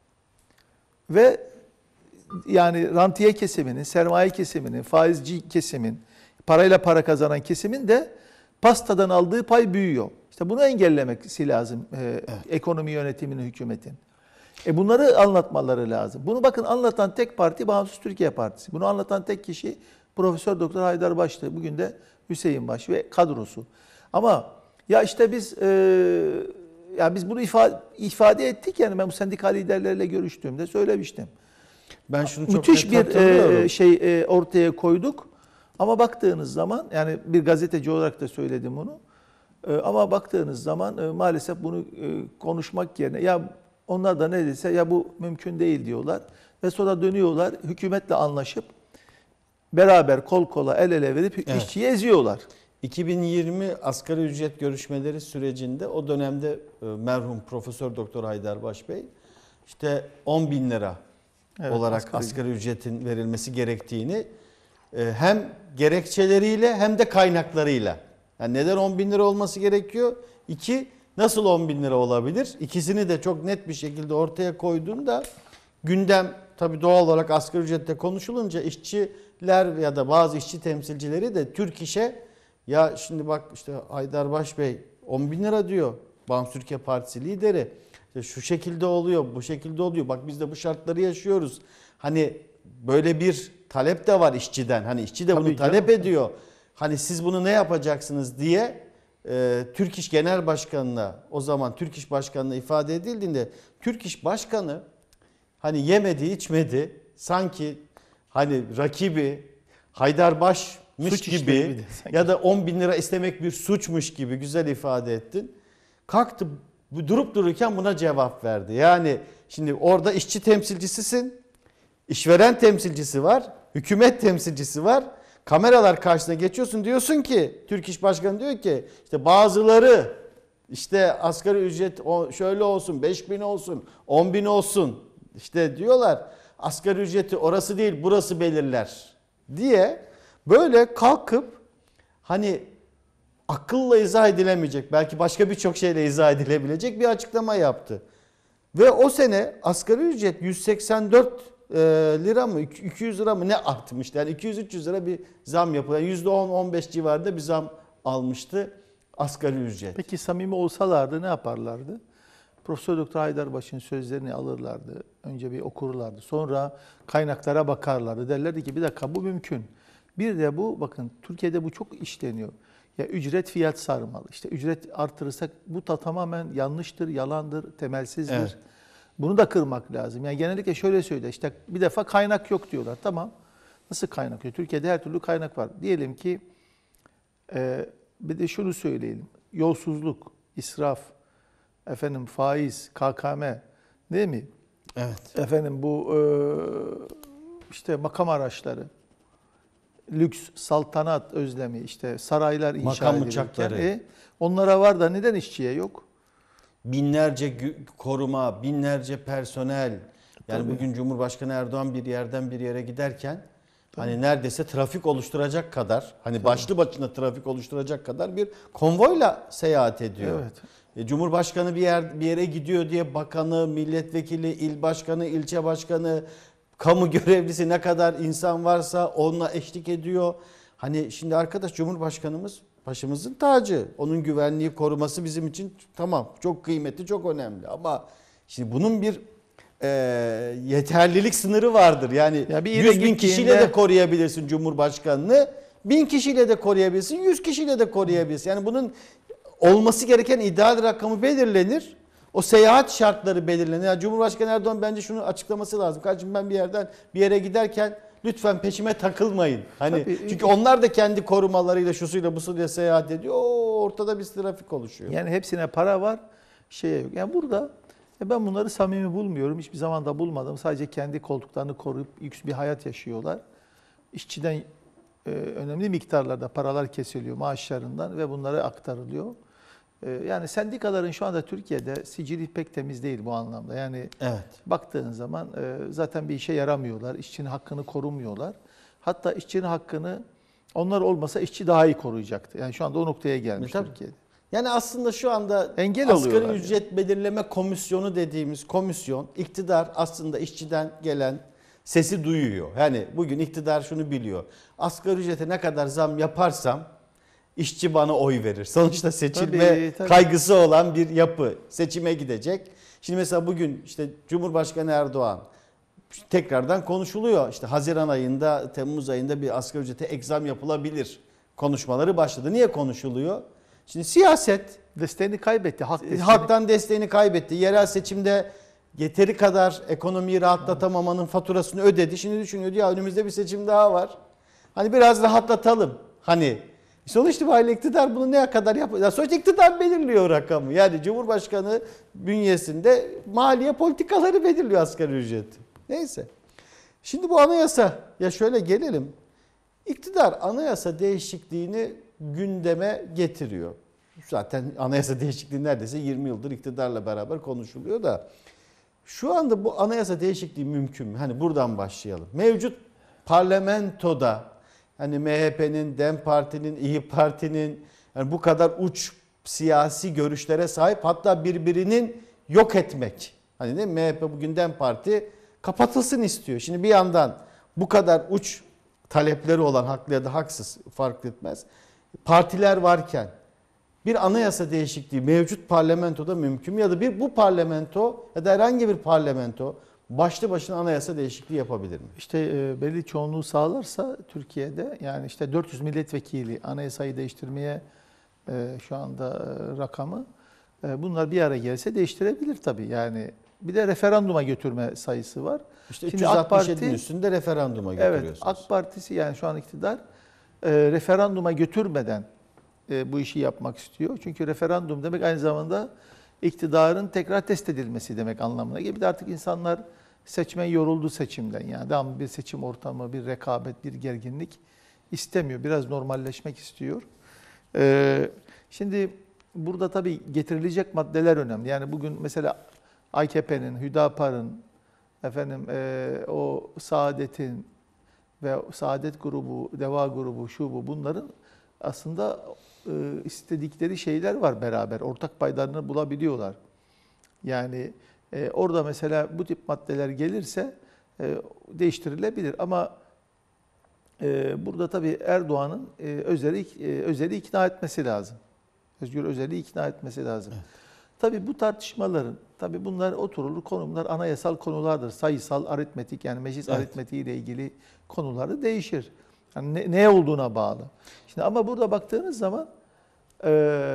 Ve yani rantiye kesiminin, sermaye kesiminin, faizci kesimin, parayla para kazanan kesimin de pastadan aldığı pay büyüyor. İşte bunu engellemesi lazım e, evet. ekonomi yönetiminin, hükümetin. E bunları anlatmaları lazım. Bunu bakın anlatan tek parti Bağımsız Türkiye Partisi. Bunu anlatan tek kişi Profesör Doktor Haydarbaş'tı. Bugün de Hüseyin Baş ve kadrosu. Ama ya işte biz e, ya biz bunu ifade, ifade ettik yani ben bu sendika liderleriyle görüştüğümde söylemiştim.
Ben şunu çok
müthiş bir e, şey e, ortaya koyduk. Ama baktığınız zaman yani bir gazeteci olarak da söyledim bunu. E, ama baktığınız zaman e, maalesef bunu e, konuşmak yerine ya onlar da ne dese ya bu mümkün değil diyorlar. Ve sonra dönüyorlar hükümetle anlaşıp beraber kol kola el ele verip evet. işçiyi eziyorlar.
iki bin yirmi asgari ücret görüşmeleri sürecinde o dönemde e, merhum Profesör Doktor Haydarbaş Bey işte on bin lira evet, olarak asgari. asgari ücretin verilmesi gerektiğini e, hem gerekçeleriyle hem de kaynaklarıyla. Yani neden on bin lira olması gerekiyor? İki, nasıl on bin lira olabilir? İkisini de çok net bir şekilde ortaya koyduğunda gündem tabii doğal olarak asgari ücrette konuşulunca işçiler ya da bazı işçi temsilcileri de Türk İş'e ya şimdi bak işte Haydarbaş Bey on bin lira diyor. Bağımsız Türkiye Partisi lideri. İşte şu şekilde oluyor, bu şekilde oluyor. Bak biz de bu şartları yaşıyoruz. Hani böyle bir talep de var işçiden. Hani işçi de bunu Tabii talep canım. ediyor. Hani siz bunu ne yapacaksınız diye e, Türk İş Genel Başkanı'na, o zaman Türk İş Başkanı'na ifade edildiğinde Türk İş Başkanı hani yemedi içmedi sanki hani rakibi Haydarbaş'mış
Suç
gibi
işlemi sanki.
ya da on bin lira istemek bir suçmuş gibi güzel ifade ettin. Kalktı durup dururken buna cevap verdi. Yani şimdi orada işçi temsilcisisin, işveren temsilcisi var, hükümet temsilcisi var. Kameralar karşısına geçiyorsun, diyorsun ki Türk İş Başkanı diyor ki işte bazıları işte asgari ücret şöyle olsun, beş bin olsun, on bin olsun işte diyorlar. Asgari ücreti orası değil burası belirler diye böyle kalkıp hani akılla izah edilemeyecek, belki başka birçok şeyle izah edilebilecek bir açıklama yaptı. Ve o sene asgari ücret yüz seksen dört lira mı iki yüz lira mı ne artmıştı. Yani iki yüz üç yüz lira bir zam yapıldı. Yani yüzde on on beş civarında bir zam almıştı asgari ücret.
Peki samimi olsalardı ne yaparlardı? Profesör Doktor Haydarbaş'ın sözlerini alırlardı. Önce bir okurlardı. Sonra kaynaklara bakarlardı. Derlerdi ki bir dakika bu mümkün. Bir de bu bakın Türkiye'de bu çok işleniyor. Ya ücret fiyat sarmalı. İşte ücret artırırsak bu da tamamen yanlıştır, yalandır, temelsizdir.
Evet.
Bunu da kırmak lazım. Yani genellikle şöyle söylüyor. İşte bir defa kaynak yok diyorlar. Tamam. Nasıl kaynak yok? Türkiye'de her türlü kaynak var. Diyelim ki e, bir de şunu söyleyelim. Yolsuzluk, israf, efendim faiz, K K M değil mi?
Evet.
Efendim bu e, işte makam araçları, lüks, saltanat özlemi, işte saraylar inşa
Makam
edilirken
uçakları.
e, onlara var da neden işçiye yok?
Binlerce gü- koruma, binlerce personel. Yani
Tabii.
bugün Cumhurbaşkanı Erdoğan bir yerden bir yere giderken hani neredeyse trafik oluşturacak kadar, hani
Tabii.
başlı başına trafik oluşturacak kadar bir konvoyla seyahat ediyor.
Evet.
E, Cumhurbaşkanı bir yer bir yere gidiyor diye bakanı, milletvekili, il başkanı, ilçe başkanı, kamu görevlisi ne kadar insan varsa onunla eşlik ediyor. Hani şimdi arkadaş Cumhurbaşkanımız başımızın tacı. Onun güvenliği koruması bizim için tamam çok kıymetli, çok önemli. Ama şimdi bunun bir e, yeterlilik sınırı vardır. Yani
Ya bir yere
yüz bin kişiyle
gittiğinde-
de koruyabilirsin Cumhurbaşkanını. Bin kişiyle de koruyabilirsin, yüz kişiyle de koruyabilirsin. Yani bunun olması gereken ideal rakamı belirlenir. O seyahat şartları belirlenir. Yani Cumhurbaşkanı Erdoğan bence şunu açıklaması lazım. Kardeşim ben bir yerden bir yere giderken lütfen peşime takılmayın. Hani
Tabii.
çünkü onlar da kendi korumalarıyla şusuyla busuyla seyahat ediyor. Oo, ortada bir trafik oluşuyor.
Yani hepsine para var, şeye yok. Yani burada e, ben bunları samimi bulmuyorum. Hiçbir zaman da bulmadım. Sadece kendi koltuklarını koruyup lüks bir hayat yaşıyorlar. İşçiden e, önemli miktarlarda paralar kesiliyor maaşlarından ve bunlara aktarılıyor. E, yani sendikaların şu anda Türkiye'de sicili pek temiz değil bu anlamda. Yani
Evet.
baktığın zaman e, zaten bir işe yaramıyorlar. İşçinin hakkını korumuyorlar. Hatta işçinin hakkını onlar olmasa işçi daha iyi koruyacaktı. Yani şu anda o noktaya gelmiş
Tabii.
Türkiye'de.
Yani aslında şu anda
Engel
asgari
oluyorlar
ücret belirleme komisyonu dediğimiz komisyon, iktidar aslında işçiden gelen sesi duyuyor. Yani bugün iktidar şunu biliyor. Asgari ücrete ne kadar zam yaparsam işçi bana oy verir. Sonuçta seçilme
Tabii, tabii.
kaygısı olan bir yapı. Seçime gidecek. Şimdi mesela bugün işte Cumhurbaşkanı Erdoğan tekrardan konuşuluyor. İşte Haziran ayında, Temmuz ayında bir asgari ücrete ek zam yapılabilir konuşmaları başladı. Niye konuşuluyor? Şimdi siyaset
Desteğini kaybetti. Halk desteğini.
halktan desteğini kaybetti. Yerel seçimde yeteri kadar ekonomiyi rahatlatamamanın faturasını ödedi. Şimdi düşünüyor ya önümüzde bir seçim daha var. Hani biraz rahatlatalım. Hani sonuç itibariyle iktidar bunu ne kadar yapıyor? Sonuçta iktidar belirliyor rakamı. Yani Cumhurbaşkanı bünyesinde maliye politikaları belirliyor asgari ücreti. Neyse. Şimdi bu anayasa ya şöyle gelelim. İktidar anayasa değişikliğini gündeme getiriyor. Zaten anayasa değişikliği neredeyse yirmi yıldır iktidarla beraber konuşuluyor da şu anda bu anayasa değişikliği mümkün mü? Hani buradan başlayalım. Mevcut parlamentoda hani M H P'nin, DEM Parti'nin, İYİ Parti'nin yani bu kadar uç siyasi görüşlere sahip hatta birbirinin yok etmek. Hani değil mi? M H P bugün DEM Parti kapatılsın istiyor. Şimdi bir yandan bu kadar uç talepleri olan haklı ya da haksız fark etmez. Partiler varken bir anayasa değişikliği mevcut parlamentoda mümkün mü? Ya da bir bu parlamento ya da herhangi bir parlamento başlı başına anayasa değişikliği yapabilir mi?
İşte e, belli çoğunluğu sağlarsa Türkiye'de yani işte dört yüz milletvekili anayasayı değiştirmeye e, şu anda e, rakamı. E, bunlar bir araya gelse değiştirebilir tabii. Yani bir de referanduma götürme sayısı var.
İşte
Şimdi AK
üç yüz altmış yedinin
Parti,
üstünde referanduma
evet,
götürüyorsunuz.
AK Partisi yani şu an iktidar e, referanduma götürmeden e, bu işi yapmak istiyor. Çünkü referandum demek aynı zamanda iktidarın tekrar test edilmesi demek anlamına geliyor. Bir de artık insanlar seçmen yoruldu seçimden. Yani devamlı bir seçim ortamı, bir rekabet, bir gerginlik istemiyor. Biraz normalleşmek istiyor. Ee, şimdi burada tabii getirilecek maddeler önemli. Yani bugün mesela A K P'nin, Hüdapar'ın, efendim e, o Saadet'in ve Saadet grubu, Deva grubu, şu bu bunların aslında e, istedikleri şeyler var beraber. Ortak paylarını bulabiliyorlar. Yani e, orada mesela bu tip maddeler gelirse e, değiştirilebilir. Ama e, burada tabii Erdoğan'ın e, Özel'i e, Özel'i ikna etmesi lazım. Özgür Özel'i ikna etmesi lazım. Evet. Tabii bu tartışmaların, tabii bunlar oturulur konumlar anayasal konulardır. Sayısal, aritmetik yani meclis evet. aritmetiği ile ilgili konuları değişir. Yani ne, ne olduğuna bağlı. Şimdi ama burada baktığınız zaman e,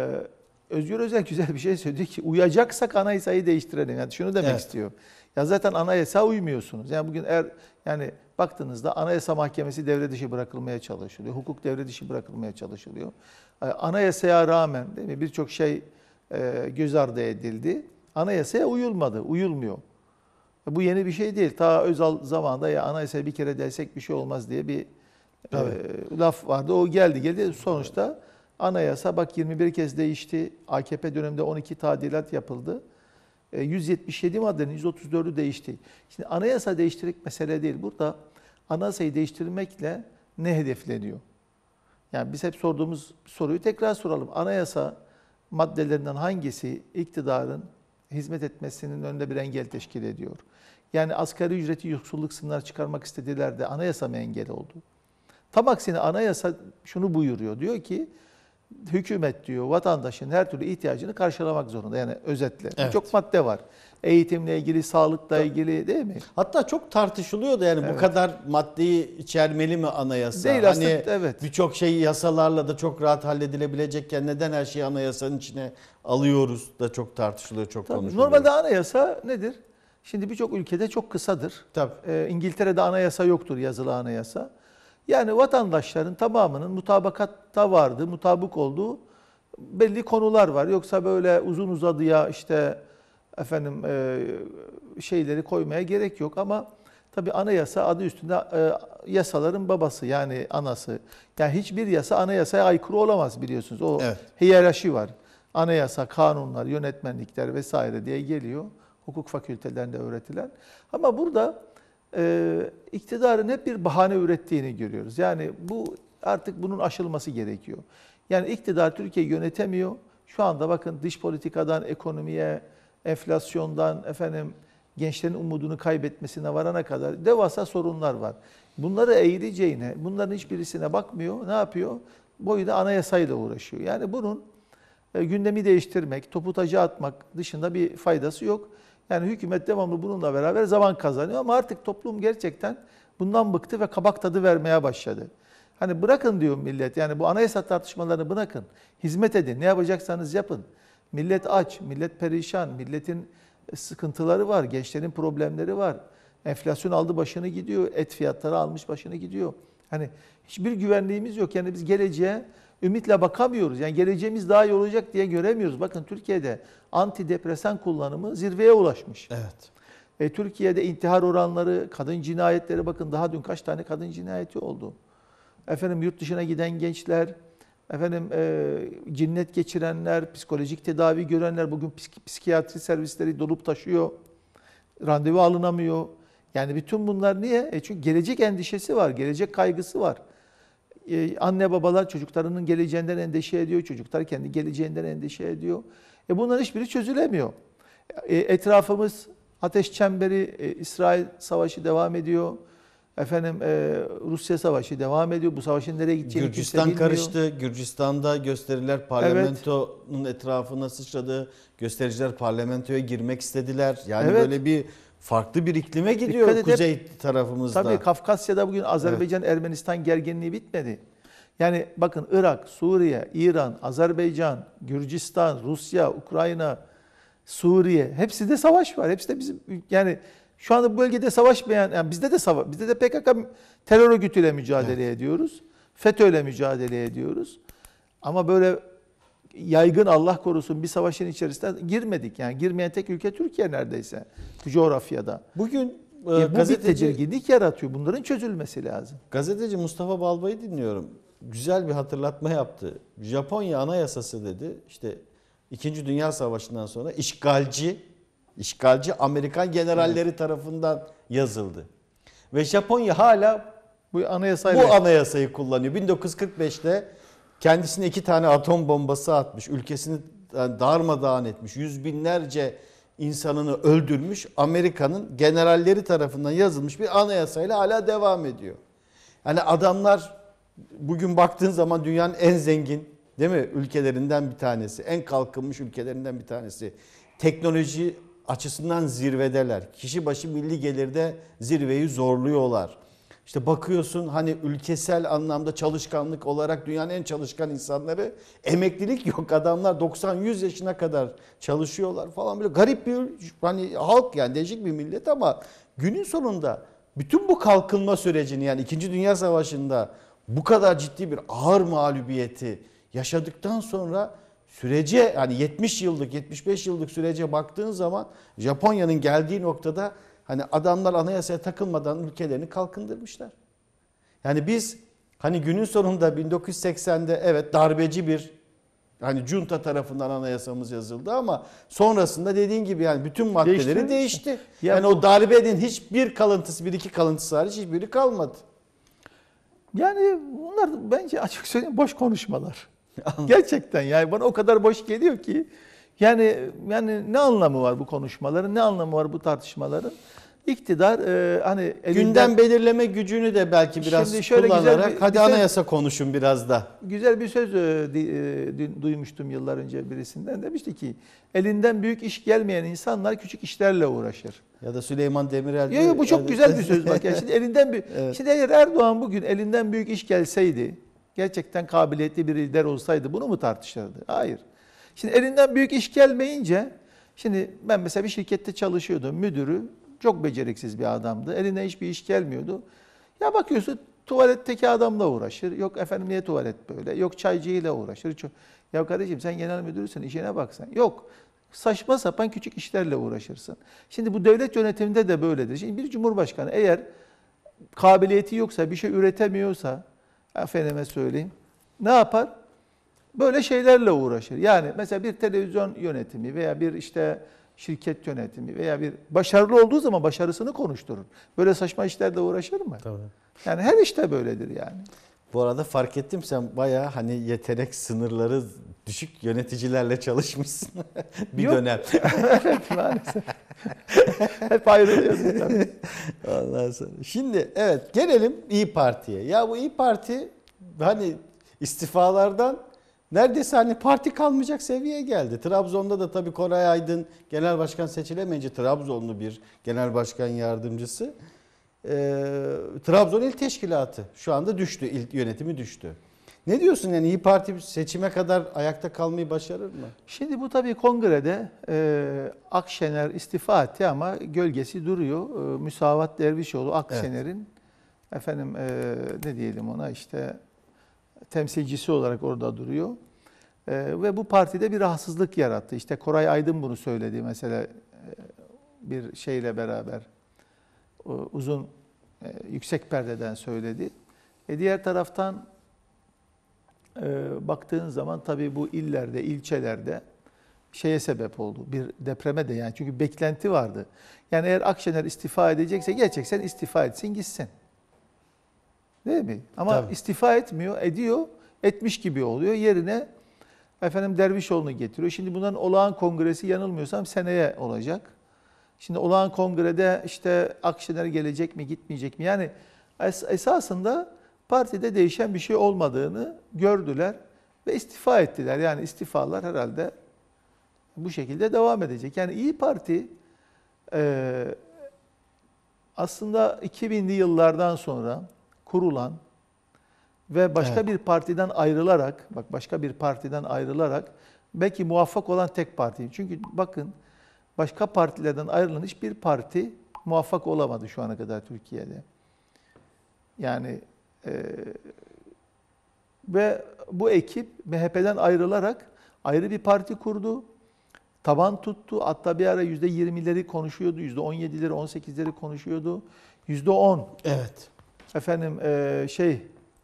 Özgür Özel güzel bir şey söylüyor ki uyacaksak anayasayı değiştirelim. Yani şunu demek evet. istiyor. Ya zaten anayasa uymuyorsunuz. Yani bugün eğer yani baktığınızda Anayasa Mahkemesi devre dışı bırakılmaya çalışılıyor. Hukuk devre dışı bırakılmaya çalışılıyor. Anayasaya rağmen değil mi birçok şey e, göz ardı edildi. Anayasaya uyulmadı, uyulmuyor. Bu yeni bir şey değil. Ta Özal zamanında ya anayasaya bir kere dersek bir şey olmaz diye bir e, laf vardı. O geldi geldi. Sonuçta anayasa bak yirmi bir kez değişti. A K P döneminde on iki tadilat yapıldı. E, yüz yetmiş yedi maddenin yüz otuz dördü değişti. Şimdi anayasa değiştirmek mesele değil. Burada anayasayı değiştirmekle ne hedefleniyor? Yani biz hep sorduğumuz soruyu tekrar soralım. Anayasa maddelerinden hangisi iktidarın hizmet etmesinin önünde bir engel teşkil ediyor? Yani asgari ücreti yoksulluk sınırları çıkarmak istediler de anayasa mı engel oldu? Tam aksine anayasa şunu buyuruyor. Diyor ki hükümet diyor vatandaşın her türlü ihtiyacını karşılamak zorunda. Yani özetle. Evet. Çok madde var. Eğitimle ilgili, sağlıkla Tabii. ilgili değil mi?
Hatta çok tartışılıyor da yani evet. bu kadar maddeyi içermeli mi anayasa?
Değil
hani
aslında evet.
Birçok şey yasalarla da çok rahat halledilebilecekken neden her şeyi anayasanın içine alıyoruz da çok tartışılıyor, çok Tabii. konuşuluyor.
Normalde anayasa nedir? Şimdi birçok ülkede çok kısadır.
Tabii.
Ee, İngiltere'de anayasa yoktur, yazılı anayasa. Yani vatandaşların tamamının mutabakatta vardığı, mutabık olduğu belli konular var. Yoksa böyle uzun uzadıya işte efendim e, şeyleri koymaya gerek yok ama tabii anayasa adı üstünde e, yasaların babası yani anası. Yani hiçbir yasa anayasaya aykırı olamaz biliyorsunuz. O evet. hiyerarşi var. Anayasa, kanunlar, yönetmenlikler vesaire diye geliyor. Hukuk fakültelerinde öğretilen. Ama burada e, iktidarın hep bir bahane ürettiğini görüyoruz. Yani bu artık bunun aşılması gerekiyor. Yani iktidar Türkiye'yi yönetemiyor. Şu anda bakın dış politikadan ekonomiye, enflasyondan efendim gençlerin umudunu kaybetmesine varana kadar devasa sorunlar var. Bunları eğileceğine, bunların hiçbirisine bakmıyor. Ne yapıyor? Boyuna anayasayla uğraşıyor. Yani bunun e, gündemi değiştirmek, topu taca atmak dışında bir faydası yok. Yani hükümet devamlı bununla beraber zaman kazanıyor ama artık toplum gerçekten bundan bıktı ve kabak tadı vermeye başladı. Hani bırakın diyor millet, yani bu anayasa tartışmalarını bırakın, hizmet edin, ne yapacaksanız yapın. Millet aç, millet perişan, milletin sıkıntıları var, gençlerin problemleri var. Enflasyon aldı başını gidiyor, et fiyatları almış başını gidiyor. Hani hiçbir güvenliğimiz yok. Yani biz geleceğe ümitle bakamıyoruz. Yani geleceğimiz daha iyi olacak diye göremiyoruz. Bakın Türkiye'de antidepresan kullanımı zirveye ulaşmış.
Evet.
E, Türkiye'de intihar oranları, kadın cinayetleri, bakın daha dün kaç tane kadın cinayeti oldu. Efendim yurt dışına giden gençler, efendim e, cinnet geçirenler, psikolojik tedavi görenler, bugün psik psikiyatri servisleri dolup taşıyor. Randevu alınamıyor. Yani bütün bunlar niye? E çünkü gelecek endişesi var, gelecek kaygısı var. Ee, anne babalar çocuklarının geleceğinden endişe ediyor, çocuklar kendi geleceğinden endişe ediyor. E bunların hiçbiri çözülemiyor. E, etrafımız ateş çemberi, e, İsrail savaşı devam ediyor. Efendim e, Rusya savaşı devam ediyor. Bu savaşın nereye gideceğini
Gürcistan karıştı. Gürcistan'da gösteriler parlamentonun evet. etrafına sıçradı. Göstericiler parlamentoya girmek istediler. Yani evet. böyle bir farklı bir iklime gidiyor kuzey hep, tarafımızda.
Tabii Kafkasya'da bugün Azerbaycan-Ermenistan evet. gerginliği bitmedi. Yani bakın Irak, Suriye, İran, Azerbaycan, Gürcistan, Rusya, Ukrayna, Suriye hepsi de savaş var. Hepsi de bizim yani şu anda bu bölgede savaşmayan yani bizde de savaş bizde de P K K terör örgütüyle mücadele evet. ediyoruz. FETÖ'yle mücadele ediyoruz. Ama böyle yaygın Allah korusun bir savaşın içerisine girmedik. Yani girmeyen tek ülke Türkiye neredeyse bu coğrafyada.
Bugün
e, bu gazeteci, bir tedirginlik yaratıyor. Bunların çözülmesi lazım.
Gazeteci Mustafa Balbay'ı dinliyorum. Güzel bir hatırlatma yaptı. Japonya Anayasası dedi. İşte İkinci Dünya Savaşı'ndan sonra işgalci, işgalci Amerikan generalleri evet. tarafından yazıldı. Ve Japonya hala
bu anayasayla
bu anayasayı kullanıyor. bin dokuz yüz kırk beşte kendisine iki tane atom bombası atmış, ülkesini darmadağın etmiş, yüz binlerce insanını öldürmüş, Amerika'nın generalleri tarafından yazılmış bir anayasayla hala devam ediyor. Yani adamlar bugün baktığın zaman dünyanın en zengin, değil mi, ülkelerinden bir tanesi, en kalkınmış ülkelerinden bir tanesi. Teknoloji açısından zirvedeler. Kişi başı milli gelirde zirveyi zorluyorlar. İşte bakıyorsun hani ülkesel anlamda çalışkanlık olarak dünyanın en çalışkan insanları, emeklilik yok, adamlar doksan yüz yaşına kadar çalışıyorlar falan, böyle garip bir hani halk, yani değişik bir millet. Ama günün sonunda bütün bu kalkınma sürecini, yani İkinci Dünya Savaşı'nda bu kadar ciddi bir ağır mağlubiyeti yaşadıktan sonra sürece, yani yetmiş yıllık yetmiş beş yıllık sürece baktığın zaman Japonya'nın geldiği noktada hani adamlar anayasaya takılmadan ülkelerini kalkındırmışlar. Yani biz hani günün sonunda bin dokuz yüz seksende evet darbeci bir hani junta tarafından anayasamız yazıldı ama sonrasında dediğin gibi yani bütün maddeleri değişti. Ya yani bu, o darbenin hiçbir kalıntısı, bir iki kalıntısı hariç hiçbiri kalmadı.
Yani bunlar bence açık söyleyeyim boş konuşmalar. Gerçekten yani bana o kadar boş geliyor ki yani yani ne anlamı var bu konuşmaların, ne anlamı var bu tartışmaların? İktidar e, hani elinden,
gündem belirleme gücünü de belki biraz şimdi şöyle kullanarak bir, hadi bir anayasa söz, konuşun biraz da.
Güzel bir söz e, e, duymuştum yıllar önce birisinden, demişti ki elinden büyük iş gelmeyen insanlar küçük işlerle uğraşır.
Ya da Süleyman Demirel.
Yok bu çok güzel bir söz bak. Yani şimdi elinden bir evet. Şimdi eğer Erdoğan bugün elinden büyük iş gelseydi, gerçekten kabiliyetli bir lider olsaydı bunu mu tartışırdı? Hayır. Şimdi elinden büyük iş gelmeyince, şimdi ben mesela bir şirkette çalışıyordum, müdürü çok beceriksiz bir adamdı. Eline hiçbir iş gelmiyordu. Ya bakıyorsun tuvaletteki adamla uğraşır. Yok efendim niye tuvalet böyle? Yok çaycıyla uğraşır. Çok... Ya kardeşim sen genel müdürsün, işine baksan. Yok. Saçma sapan küçük işlerle uğraşırsın. Şimdi bu devlet yönetiminde de böyledir. Şimdi bir cumhurbaşkanı eğer kabiliyeti yoksa, bir şey üretemiyorsa, efendime söyleyeyim, ne yapar? Böyle şeylerle uğraşır. Yani mesela bir televizyon yönetimi veya bir işte şirket yönetimi veya bir başarılı olduğu zaman başarısını konuşturur. Böyle saçma işlerle uğraşır mı? Tabii. Yani her işte böyledir yani.
Bu arada fark ettim, sen bayağı hani yetenek sınırları düşük yöneticilerle çalışmışsın bir
Yok.
dönem.
Evet maalesef. Hep ayrılıyorduk tabii.
Ondan sonra. Şimdi evet gelelim İYİ Parti'ye. Ya bu İYİ Parti hani istifalardan neredeyse hani parti kalmayacak seviyeye geldi. Trabzon'da da tabii Koray Aydın genel başkan seçilemeyince, Trabzonlu bir genel başkan yardımcısı, e, Trabzon İl Teşkilatı şu anda düştü, il yönetimi düştü. Ne diyorsun, yani İYİ Parti seçime kadar ayakta kalmayı başarır mı?
Şimdi bu tabii kongrede e, Akşener istifa etti ama gölgesi duruyor. E, Müsavat Dervişoğlu Akşener'in evet. efendim e, ne diyelim ona işte temsilcisi olarak orada duruyor. E, ve bu partide bir rahatsızlık yarattı. İşte Koray Aydın bunu söyledi mesela e, bir şeyle beraber. O, uzun e, yüksek perdeden söyledi. E, diğer taraftan e, baktığın zaman tabii bu illerde, ilçelerde şeye sebep oldu. Bir depreme de, yani çünkü beklenti vardı. Yani eğer Akşener istifa edecekse gerçekten istifa etsin gitsin. Değil mi? Ama tabii. istifa etmiyor, ediyor, etmiş gibi oluyor. Yerine efendim Dervişoğlu'nu getiriyor. Şimdi bunların olağan kongresi yanılmıyorsam seneye olacak. Şimdi olağan kongrede işte Akşener gelecek mi, gitmeyecek mi? Yani es- esasında partide değişen bir şey olmadığını gördüler ve istifa ettiler. Yani istifalar herhalde bu şekilde devam edecek. Yani İYİ Parti e, aslında iki binli yıllardan sonra kurulan ve başka
Evet.
bir partiden ayrılarak, bak başka bir partiden ayrılarak belki muvaffak olan tek parti. Çünkü bakın başka partilerden ayrılan hiçbir parti muvaffak olamadı şu ana kadar Türkiye'de. Yani e, ve bu ekip M H P'den ayrılarak ayrı bir parti kurdu. Taban tuttu. Hatta bir ara yüzde yirmileri konuşuyordu. yüzde on yedileri, on sekizleri konuşuyordu. yüzde on.
Evet.
Efendim e, şey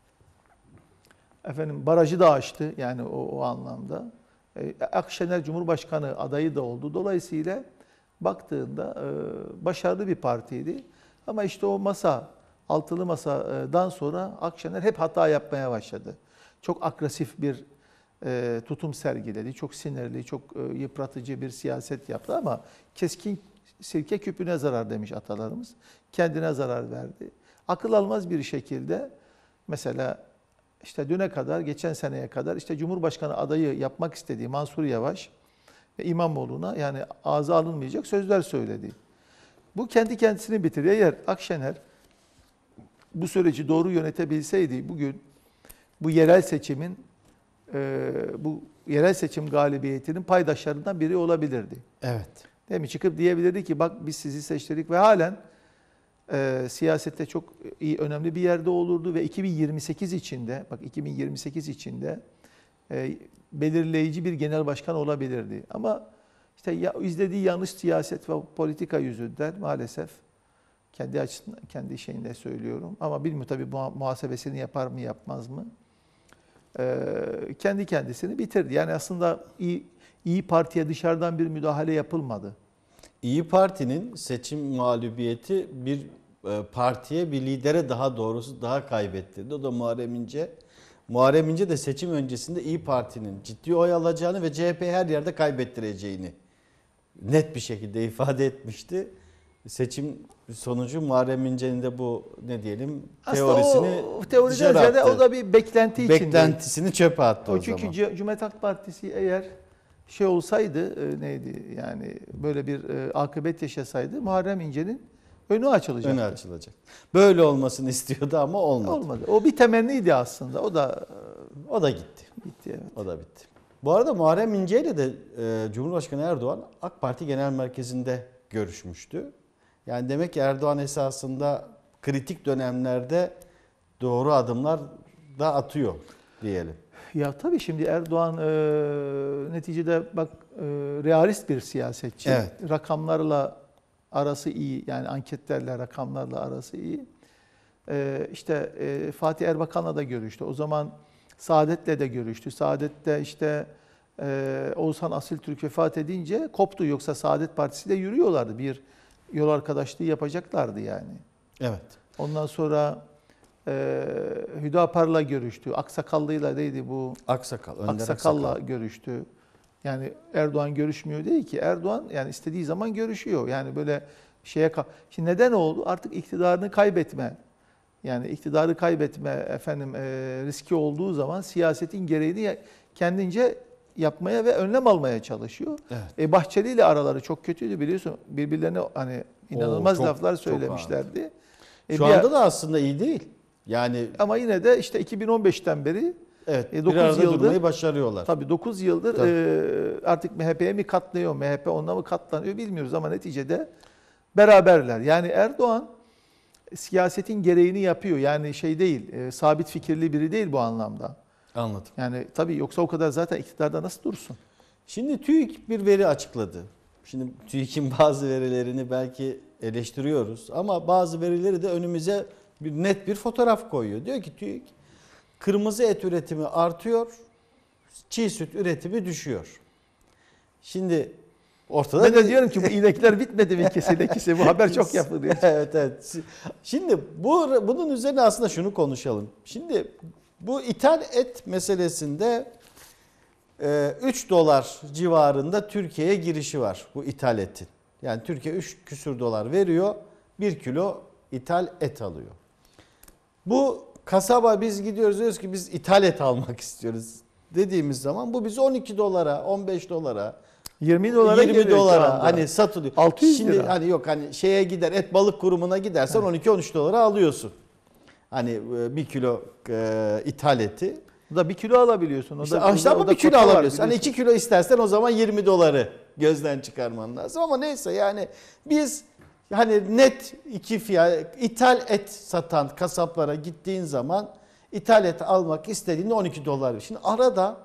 efendim barajı da aştı yani o, o anlamda. E, Akşener Cumhurbaşkanı adayı da oldu. Dolayısıyla baktığında e, başarılı bir partiydi. Ama işte o masa, altılı masadan sonra Akşener hep hata yapmaya başladı. Çok agresif bir e, tutum sergiledi. Çok sinirli, çok e, yıpratıcı bir siyaset yaptı ama keskin sirke küpüne zarar demiş atalarımız. Kendine zarar verdi. Akıl almaz bir şekilde mesela işte düne kadar, geçen seneye kadar işte Cumhurbaşkanı adayı yapmak istediği Mansur Yavaş ve İmamoğlu'na yani ağza alınmayacak sözler söyledi. Bu kendi kendisini bitiriyor. Eğer Akşener bu süreci doğru yönetebilseydi bugün bu yerel seçimin e, bu yerel seçim galibiyetinin paydaşlarından biri olabilirdi.
Evet.
Değil mi? Çıkıp diyebilirdi ki bak biz sizi seçtirdik ve halen e, siyasette çok iyi, önemli bir yerde olurdu ve iki bin yirmi sekiz içinde, bak iki bin yirmi sekiz içinde e, belirleyici bir genel başkan olabilirdi. Ama işte ya, izlediği yanlış siyaset ve politika yüzünden maalesef kendi açısından, kendi şeyinde söylüyorum ama bilmiyorum tabii muhasebesini yapar mı yapmaz mı? E, kendi kendisini bitirdi. Yani aslında iyi, İyi Parti'ye dışarıdan bir müdahale yapılmadı.
İyi Parti'nin seçim mağlubiyeti bir e, partiye, bir lidere daha doğrusu daha kaybettirdi. O da Muharrem İnce. Muharrem İnce de seçim öncesinde İyi Parti'nin ciddi oy alacağını ve C H P'yi her yerde kaybettireceğini net bir şekilde ifade etmişti. Seçim sonucu Muharrem İnce'nin de bu ne diyelim teorisini
o, teoriden ziyade o da bir beklenti içinde.
Beklentisini çöpe attı o,
o çünkü
zaman.
Cumhuriyet Halk Partisi eğer şey olsaydı e, neydi yani böyle bir e, akıbet yaşasaydı Muharrem İnce'nin önü açılacaktı.
Önü açılacak. Böyle olmasını istiyordu ama olmadı.
Olmadı. O bir temenniydi aslında. O da
o da gitti.
Bitti evet.
O da bitti. Bu arada Muharrem İnce ile de e, Cumhurbaşkanı Erdoğan AK Parti Genel Merkezi'nde görüşmüştü. Yani demek ki Erdoğan esasında kritik dönemlerde doğru adımlar da atıyor diyelim.
Ya tabii şimdi Erdoğan e, neticede bak e, realist bir siyasetçi.
Evet.
Rakamlarla arası iyi. Yani anketlerle rakamlarla arası iyi. E, işte e, Fatih Erbakan'la da görüştü. O zaman Saadet'le de görüştü. Saadet'te işte e, Oğuzhan Asiltürk vefat edince koptu. Yoksa Saadet Partisi de yürüyorlardı. Bir yol arkadaşlığı yapacaklardı yani.
Evet.
Ondan sonra e, Hüdapar'la görüştü. Aksakallı'yla neydi bu?
Aksakal. Önder
Aksakal'la
Aksakal.
görüştü. Yani Erdoğan görüşmüyor değil ki. Erdoğan yani istediği zaman görüşüyor. Yani böyle şeye... Şimdi neden oldu? Artık iktidarını kaybetme. Yani iktidarı kaybetme efendim e, riski olduğu zaman siyasetin gereğini kendince yapmaya ve önlem almaya çalışıyor.
Evet.
E, Bahçeli ile araları çok kötüydü biliyorsun. Birbirlerine hani inanılmaz
Oo, çok,
laflar
çok
söylemişlerdi. E,
Şu
bir,
anda da aslında iyi değil. Yani
ama yine de işte iki bin on beşten beri
evet,
e,
bir
dokuz
arada
yıldır
durmayı başarıyorlar.
tabii dokuz yıldır
Tabii.
e, artık M H P'ye mi katlıyor, M H P ona mı katlanıyor bilmiyoruz ama neticede beraberler. Yani Erdoğan siyasetin gereğini yapıyor. Yani şey değil, e, sabit fikirli biri değil bu anlamda.
Anladım.
Yani tabii yoksa o kadar zaten iktidarda nasıl dursun?
Şimdi TÜİK bir veri açıkladı. Şimdi TÜİK'in bazı verilerini belki eleştiriyoruz ama bazı verileri de önümüze bir net bir fotoğraf koyuyor. Diyor ki TÜİK kırmızı et üretimi artıyor, çiğ süt üretimi düşüyor. Şimdi ortada
Ben de
bir-
diyorum ki bu inekler bitmedi mi ikisi ikisi bu haber çok yapılıyor.
Evet evet. Şimdi bu bunun üzerine aslında şunu konuşalım. Şimdi bu ithal et meselesinde üç dolar civarında Türkiye'ye girişi var bu ithal etin. Yani Türkiye üç küsür dolar veriyor, bir kilo ithal et alıyor. Bu kasaba biz gidiyoruz diyoruz ki biz ithal et almak istiyoruz dediğimiz zaman bu bize on iki dolara, on beş dolara,
yirmi dolara
yirmi
geliyor şu
dolara
anda.
hani satılıyor.
altı yüz
Şimdi
lira.
hani yok hani şeye gider et balık kurumuna gidersen on iki on üç dolara alıyorsun. Hani e, bir kilo e, ithal eti.
O da bir kilo alabiliyorsun. O
İşte
da,
işte
o da-
ama
o da
bir kilo
kota var
alabiliyorsun. Hani
biliyorsun.
iki kilo istersen o zaman yirmi doları gözden çıkarman lazım. Ama neyse yani biz hani net iki fiyat, ithal et satan kasaplara gittiğin zaman ithal et almak istediğinde on iki dolar. Şimdi arada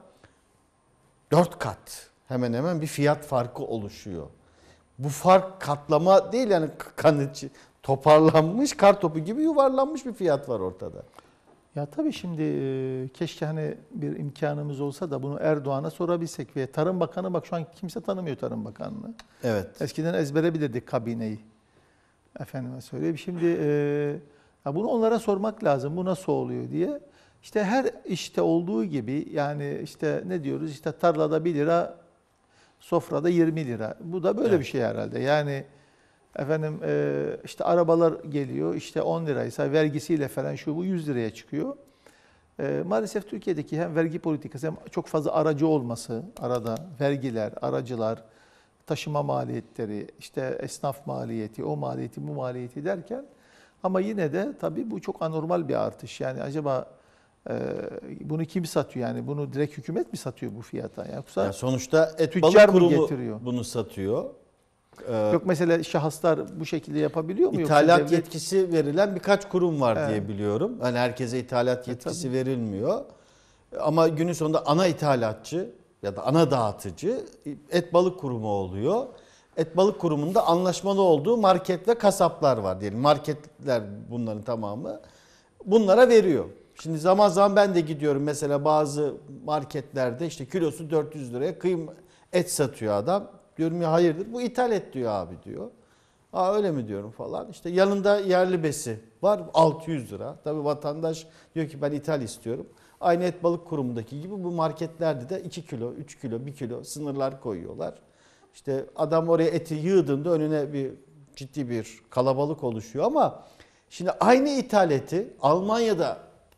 dört kat hemen hemen bir fiyat farkı oluşuyor. Bu fark katlama değil yani kanıcı toparlanmış kar topu gibi yuvarlanmış bir fiyat var ortada.
Ya tabii şimdi e, keşke hani bir imkanımız olsa da bunu Erdoğan'a sorabilsek ve Tarım Bakanı bak şu an kimse tanımıyor Tarım Bakanı'nı.
Evet.
Eskiden ezbere bilirdik kabineyi. Efendime söyleyeyim. Şimdi e, ya bunu onlara sormak lazım. Bu nasıl oluyor diye. İşte her işte olduğu gibi yani işte ne diyoruz işte tarlada bir lira, sofrada yirmi lira. Bu da böyle
Evet.
bir şey herhalde. Yani efendim e, işte arabalar geliyor işte on liraysa vergisiyle falan şu bu yüz liraya çıkıyor. E, maalesef Türkiye'deki hem vergi politikası hem çok fazla aracı olması arada vergiler, aracılar, taşıma maliyetleri, işte esnaf maliyeti, o maliyeti, bu maliyeti derken ama yine de tabii bu çok anormal bir artış. Yani acaba e, bunu kim satıyor yani? Bunu direkt hükümet mi satıyor bu fiyata? Yani yoksa
Yani sonuçta et
tüccar
balık
mı
kurumu
getiriyor?
bunu satıyor. Ee,
Yok mesela şahıslar bu şekilde yapabiliyor mu?
İthalat
Yoksa devlet...
yetkisi verilen birkaç kurum var
Evet.
diye biliyorum. Hani herkese ithalat
E,
yetkisi
tabii.
verilmiyor. Ama günün sonunda ana ithalatçı ya da ana dağıtıcı et balık kurumu oluyor. Et balık kurumunda anlaşmalı olduğu market ve kasaplar var diyelim. Marketler bunların tamamı bunlara veriyor. Şimdi zaman zaman ben de gidiyorum mesela bazı marketlerde işte kilosu dört yüz liraya kıyım et satıyor adam. Diyorum ya hayırdır bu ithal et diyor abi diyor. Aa öyle mi diyorum falan. İşte yanında yerli besi var altı yüz lira. Tabii vatandaş diyor ki ben ithal istiyorum. Aynı et balık kurumundaki gibi bu marketlerde de iki kilo, üç kilo, bir kilo sınırlar koyuyorlar. İşte adam oraya eti yığdığında önüne bir ciddi bir kalabalık oluşuyor ama şimdi aynı ithal eti Almanya'da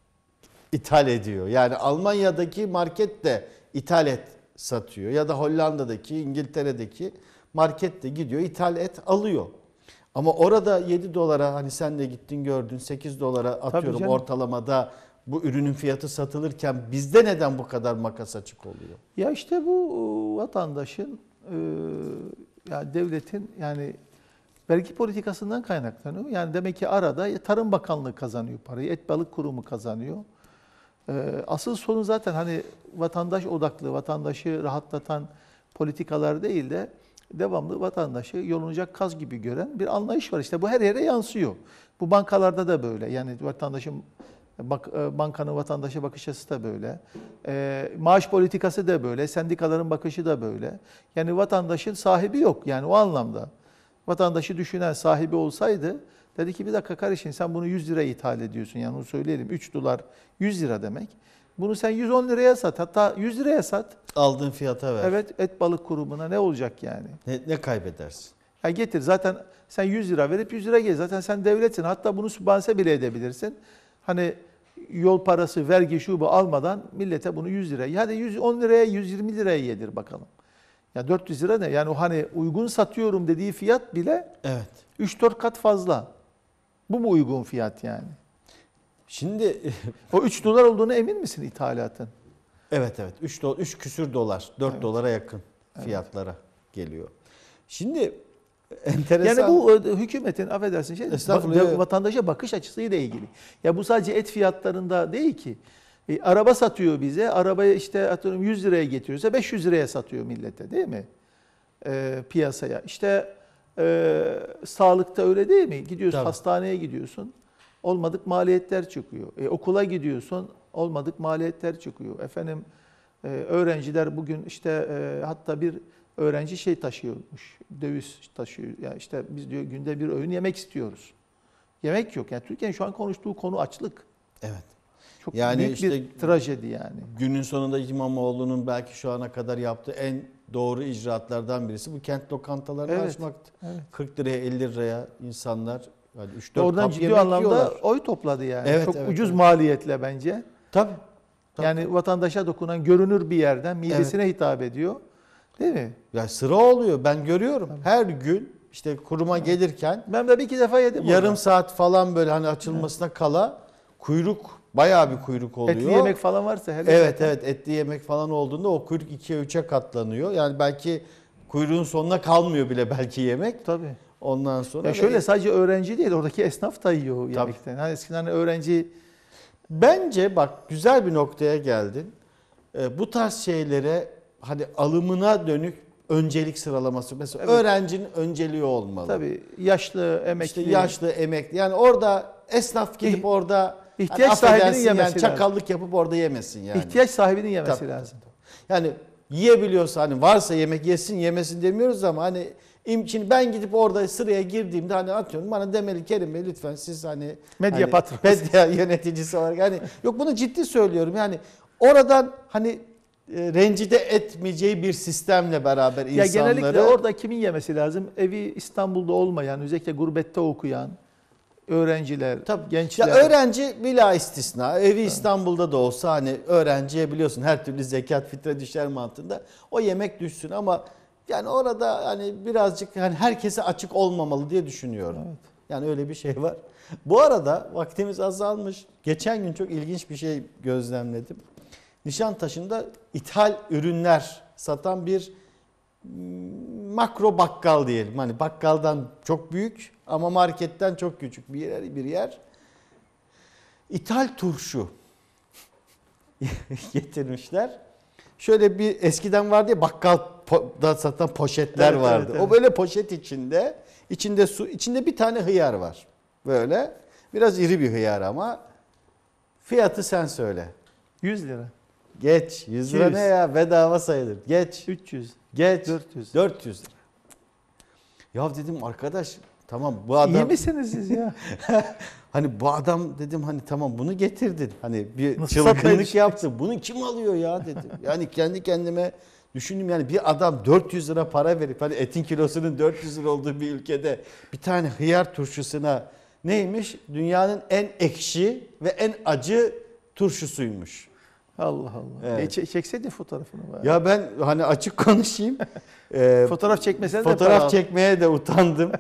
ithal ediyor. Yani Almanya'daki market de ithal et satıyor ya da Hollanda'daki, İngiltere'deki market de gidiyor ithal et alıyor. Ama orada yedi dolara hani sen de gittin gördün sekiz dolara atıyorum
canım.
ortalamada bu ürünün fiyatı satılırken bizde neden bu kadar makas açık oluyor?
Ya işte bu vatandaşın e, yani devletin yani vergi politikasından kaynaklanıyor. Yani demek ki arada Tarım Bakanlığı kazanıyor parayı, Et Balık Kurumu kazanıyor. E, asıl sorun zaten hani vatandaş odaklı, vatandaşı rahatlatan politikalar değil de devamlı vatandaşı yolunacak kaz gibi gören bir anlayış var. İşte bu her yere yansıyor. Bu bankalarda da böyle. Yani vatandaşın Bak, bankanın vatandaşa bakış açısı da böyle. E, maaş politikası da böyle. Sendikaların bakışı da böyle. Yani vatandaşın sahibi yok. Yani o anlamda. Vatandaşı düşünen sahibi olsaydı dedi ki bir dakika kardeşim sen bunu yüz liraya ithal ediyorsun. Yani onu söyleyelim. üç dolar yüz lira demek. Bunu sen yüz on liraya sat. Hatta yüz liraya sat.
Aldığın fiyata ver.
Evet et balık kurumuna ne olacak yani?
Ne, ne kaybedersin?
Ya getir zaten sen yüz lira verip yüz lira gel. Zaten sen devletsin. Hatta bunu sübvanse bile edebilirsin. Hani yol parası, vergi, şu bu almadan millete bunu yüz liraya. Hadi yüz on liraya, yüz yirmi liraya yedir bakalım. Ya dört yüz lira ne? Yani o hani uygun satıyorum dediği fiyat bile
Evet.
üç dört kat fazla. Bu mu uygun fiyat yani?
Şimdi
O üç dolar olduğunu emin misin ithalatın?
evet evet üç do, üç küsür dolar, dört
Evet.
dolara yakın fiyatlara geliyor. Şimdi enteresan.
Yani bu e, hükümetin affedersin şey,
Estağfurullah.
va- vatandaşa bakış açısıyla ilgili. Ya bu sadece et fiyatlarında değil ki. E, araba satıyor bize. Arabayı işte atıyorum yüz liraya getiriyorsa beş yüz liraya satıyor millete değil mi? E, piyasaya. İşte e, sağlıkta öyle değil mi? Gidiyorsun
Tabii.
hastaneye gidiyorsun. Olmadık maliyetler çıkıyor. E, okula gidiyorsun. Olmadık maliyetler çıkıyor. Efendim e, öğrenciler bugün işte e, hatta bir öğrenci şey taşıyormuş. Döviz taşıyor. Yani işte biz diyor günde bir öğün yemek istiyoruz. Yemek yok. Yani Türkiye'nin şu an konuştuğu konu açlık.
Evet.
Çok
Yani
büyük
işte
bir trajedi yani.
Günün sonunda İmamoğlu'nun belki şu ana kadar yaptığı en doğru icraatlardan birisi bu kent lokantalarını
Evet,
açmaktı.
evet.
kırk liraya elli liraya insanlar yani üç dört
Oradan
kap
ciddi
yemek
anlamda
yiyorlar.
oy topladı yani.
Evet,
Çok
evet,
ucuz
evet.
maliyetle bence.
Tabii. tabii.
Yani vatandaşa dokunan görünür bir yerden midesine hitap ediyor. Değil mi?
Ya sıra oluyor ben görüyorum. Her gün işte kuruma gelirken
Ben de bir iki defa yedim.
yarım
orada.
saat falan böyle hani açılmasına kala kuyruk, bayağı bir kuyruk oluyor.
Etli yemek falan varsa hele.
Evet evet, etli yemek falan olduğunda o kuyruk ikiye üçe katlanıyor. Yani belki kuyruğun sonuna kalmıyor bile belki yemek.
Tabii.
Ondan sonra.
Ya şöyle sadece öğrenci değil, oradaki esnaf da yiyor
Tabii.
yemekten. Hani eskiden öğrenci
Bence bak güzel bir noktaya geldin. Ee, bu tarz şeylere hani alımına dönük öncelik sıralaması. Mesela
Evet.
öğrencinin önceliği olmalı.
tabii yaşlı, emekli,
İşte yaşlı, emekli. Yani orada esnaf gidip
İh-
orada
ihtiyaç
hani
sahibinin
affedersin
yemesi
yani
lazım.
çakallık yapıp orada yemesin yani.
ihtiyaç sahibinin yemesi
Tabii,
lazım.
Yani yiyebiliyorsa hani varsa yemek yesin yemesin demiyoruz ama hani im- şimdi ben gidip orada sıraya girdiğimde hani atıyorum bana demeli Kerim Bey lütfen siz hani
Medya
hani,
patronu.
medya yöneticisi olarak hani yok bunu ciddi söylüyorum yani oradan hani e, rencide etmeyeceği bir sistemle beraber
Ya
insanları.
genellikle orada kimin yemesi lazım? Evi İstanbul'da olmayan, özellikle gurbette okuyan öğrenciler,
Tabii.
gençler.
Ya öğrenci bila istisna. Evi İstanbul'da da olsa hani öğrenciye biliyorsun her türlü zekat fitre düşer mantığında o yemek düşsün ama yani orada hani birazcık hani herkese açık olmamalı diye düşünüyorum.
Evet.
Yani öyle bir şey var. Bu arada vaktimiz azalmış. Geçen gün çok ilginç bir şey gözlemledim. Nişantaşı'nda ithal ürünler satan bir makro bakkal diyelim. Hani bakkaldan çok büyük ama marketten çok küçük bir yer. Bir yer. İthal turşu getirmişler. Şöyle bir eskiden vardı ya bakkalda satan poşetler
Evet,
vardı.
evet, evet.
O böyle poşet içinde, içinde su, içinde bir tane hıyar var. Böyle biraz iri bir hıyar ama fiyatı sen söyle.
yüz lira,
Geç. yüz lira
iki
ne
yüz.
ya? Bedava sayılır. Geç.
üç yüz,
Geç.
dört yüz.
dört yüz lira. Ya dedim arkadaş tamam bu adam.
İyi misiniz siz ya?
Hani bu adam dedim hani tamam bunu getirdin. Hani bir
Nasıl satmaya
çılgınlık
düşünüyorsun?
yaptı. Bunu kim alıyor ya dedim. Yani kendi kendime düşündüm yani bir adam dört yüz lira para verip hani etin kilosunun dört yüz lira olduğu bir ülkede bir tane hıyar turşusuna neymiş? Dünyanın en ekşi ve en acı turşusuymuş.
Allah Allah.
Evet.
E, çe- çekseydin fotoğrafını bari.
Ya ben hani açık konuşayım. Ee,
Fotoğraf çekmesene de para
Fotoğraf
al.
çekmeye de utandım.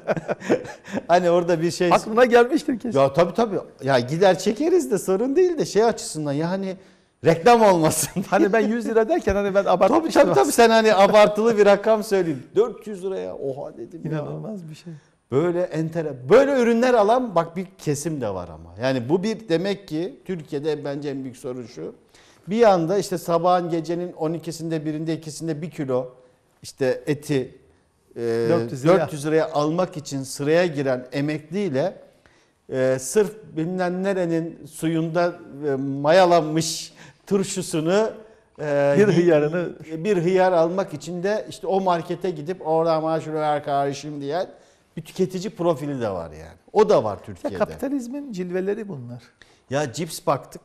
Hani orada bir şey.
Aklına gelmiştir kesin.
Ya tabii tabii. Ya gider çekeriz de sorun değil de şey açısından yani reklam olmasın.
Hani ben yüz lira derken hani ben
Tabii
abartmıştım.
tabii tabii sen hani abartılı bir rakam söyledin. dört yüz liraya oha dedim ya.
İnanılmaz bir şey.
Böyle entere böyle ürünler alan bak bir kesim de var ama. Yani bu bir demek ki Türkiye'de bence en büyük sorun şu. Bir yanda işte sabahın gecenin on ikisinde birinde ikisinde bir kilo işte eti e,
dört yüz liraya.
dört yüz liraya almak için sıraya giren emekliyle e, sırf bilmem nerenin suyunda e, mayalanmış turşusunu e,
Bir hıyarını-
bir hıyar almak için de işte o markete gidip oradan bana şunu ver kardeşim diyen bir tüketici profili de var yani. O da var
Ya
Türkiye'de.
kapitalizmin cilveleri bunlar.
Ya cips baktık.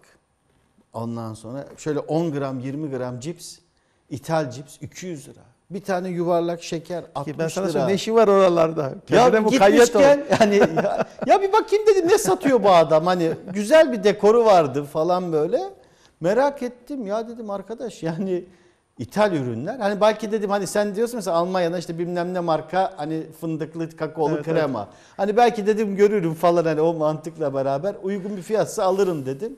Ondan sonra şöyle on gram yirmi gram cips, ithal cips iki yüz lira. Bir tane yuvarlak şeker
Ki
altmış
ben sana
lira.
söyleyeyim ne işi var oralarda?
Ya
Kendine mukayyet ol.
gitmişken yani ya, ya bir bakayım dedim ne satıyor bu adam hani güzel bir dekoru vardı falan böyle. Merak ettim ya dedim arkadaş yani ithal ürünler. Hani belki dedim hani sen diyorsun mesela Almanya'da işte bilmem ne marka hani fındıklı kakaolu
Evet,
krema. Hani belki dedim görürüm falan hani o mantıkla beraber uygun bir fiyatsa alırım dedim.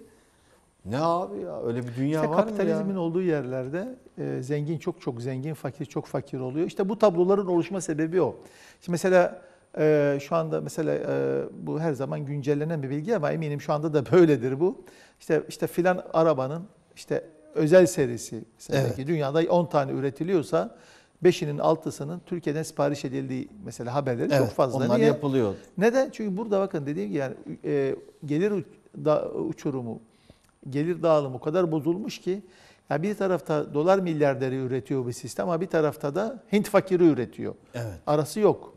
Ne abi ya öyle bir dünya
İşte
var mı
kapitalizmin
ya?
olduğu yerlerde e, zengin çok çok zengin, fakir çok fakir oluyor. İşte bu tabloların oluşma sebebi o. Şimdi mesela e, şu anda mesela e, bu her zaman güncellenen bir bilgi ama eminim şu anda da böyledir bu. İşte işte filan arabanın işte özel serisi mesela
Evet.
ki dünyada on tane üretiliyorsa beşinin altısının Türkiye'den sipariş edildiği mesela haberleri çok fazla.
Onlar
Niye?
yapılıyor.
Neden? Çünkü burada bakın dediğim gibi yani e, gelir uç- da, uçurumu, gelir dağılımı o kadar bozulmuş ki ya bir tarafta dolar milyarderi üretiyor bir sistem ama bir tarafta da Hint fakiri üretiyor.
Evet.
Arası yok.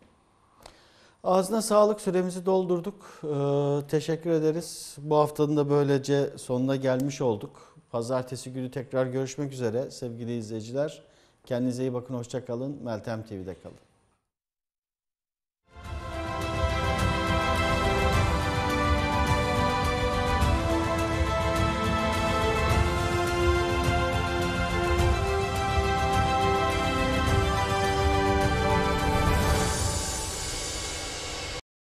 Ağzına sağlık, süremizi doldurduk. Ee, teşekkür ederiz. Bu haftanın da böylece sonuna gelmiş olduk. Pazartesi günü tekrar görüşmek üzere sevgili izleyiciler. Kendinize iyi bakın, hoşça kalın. Meltem T V'de kalın.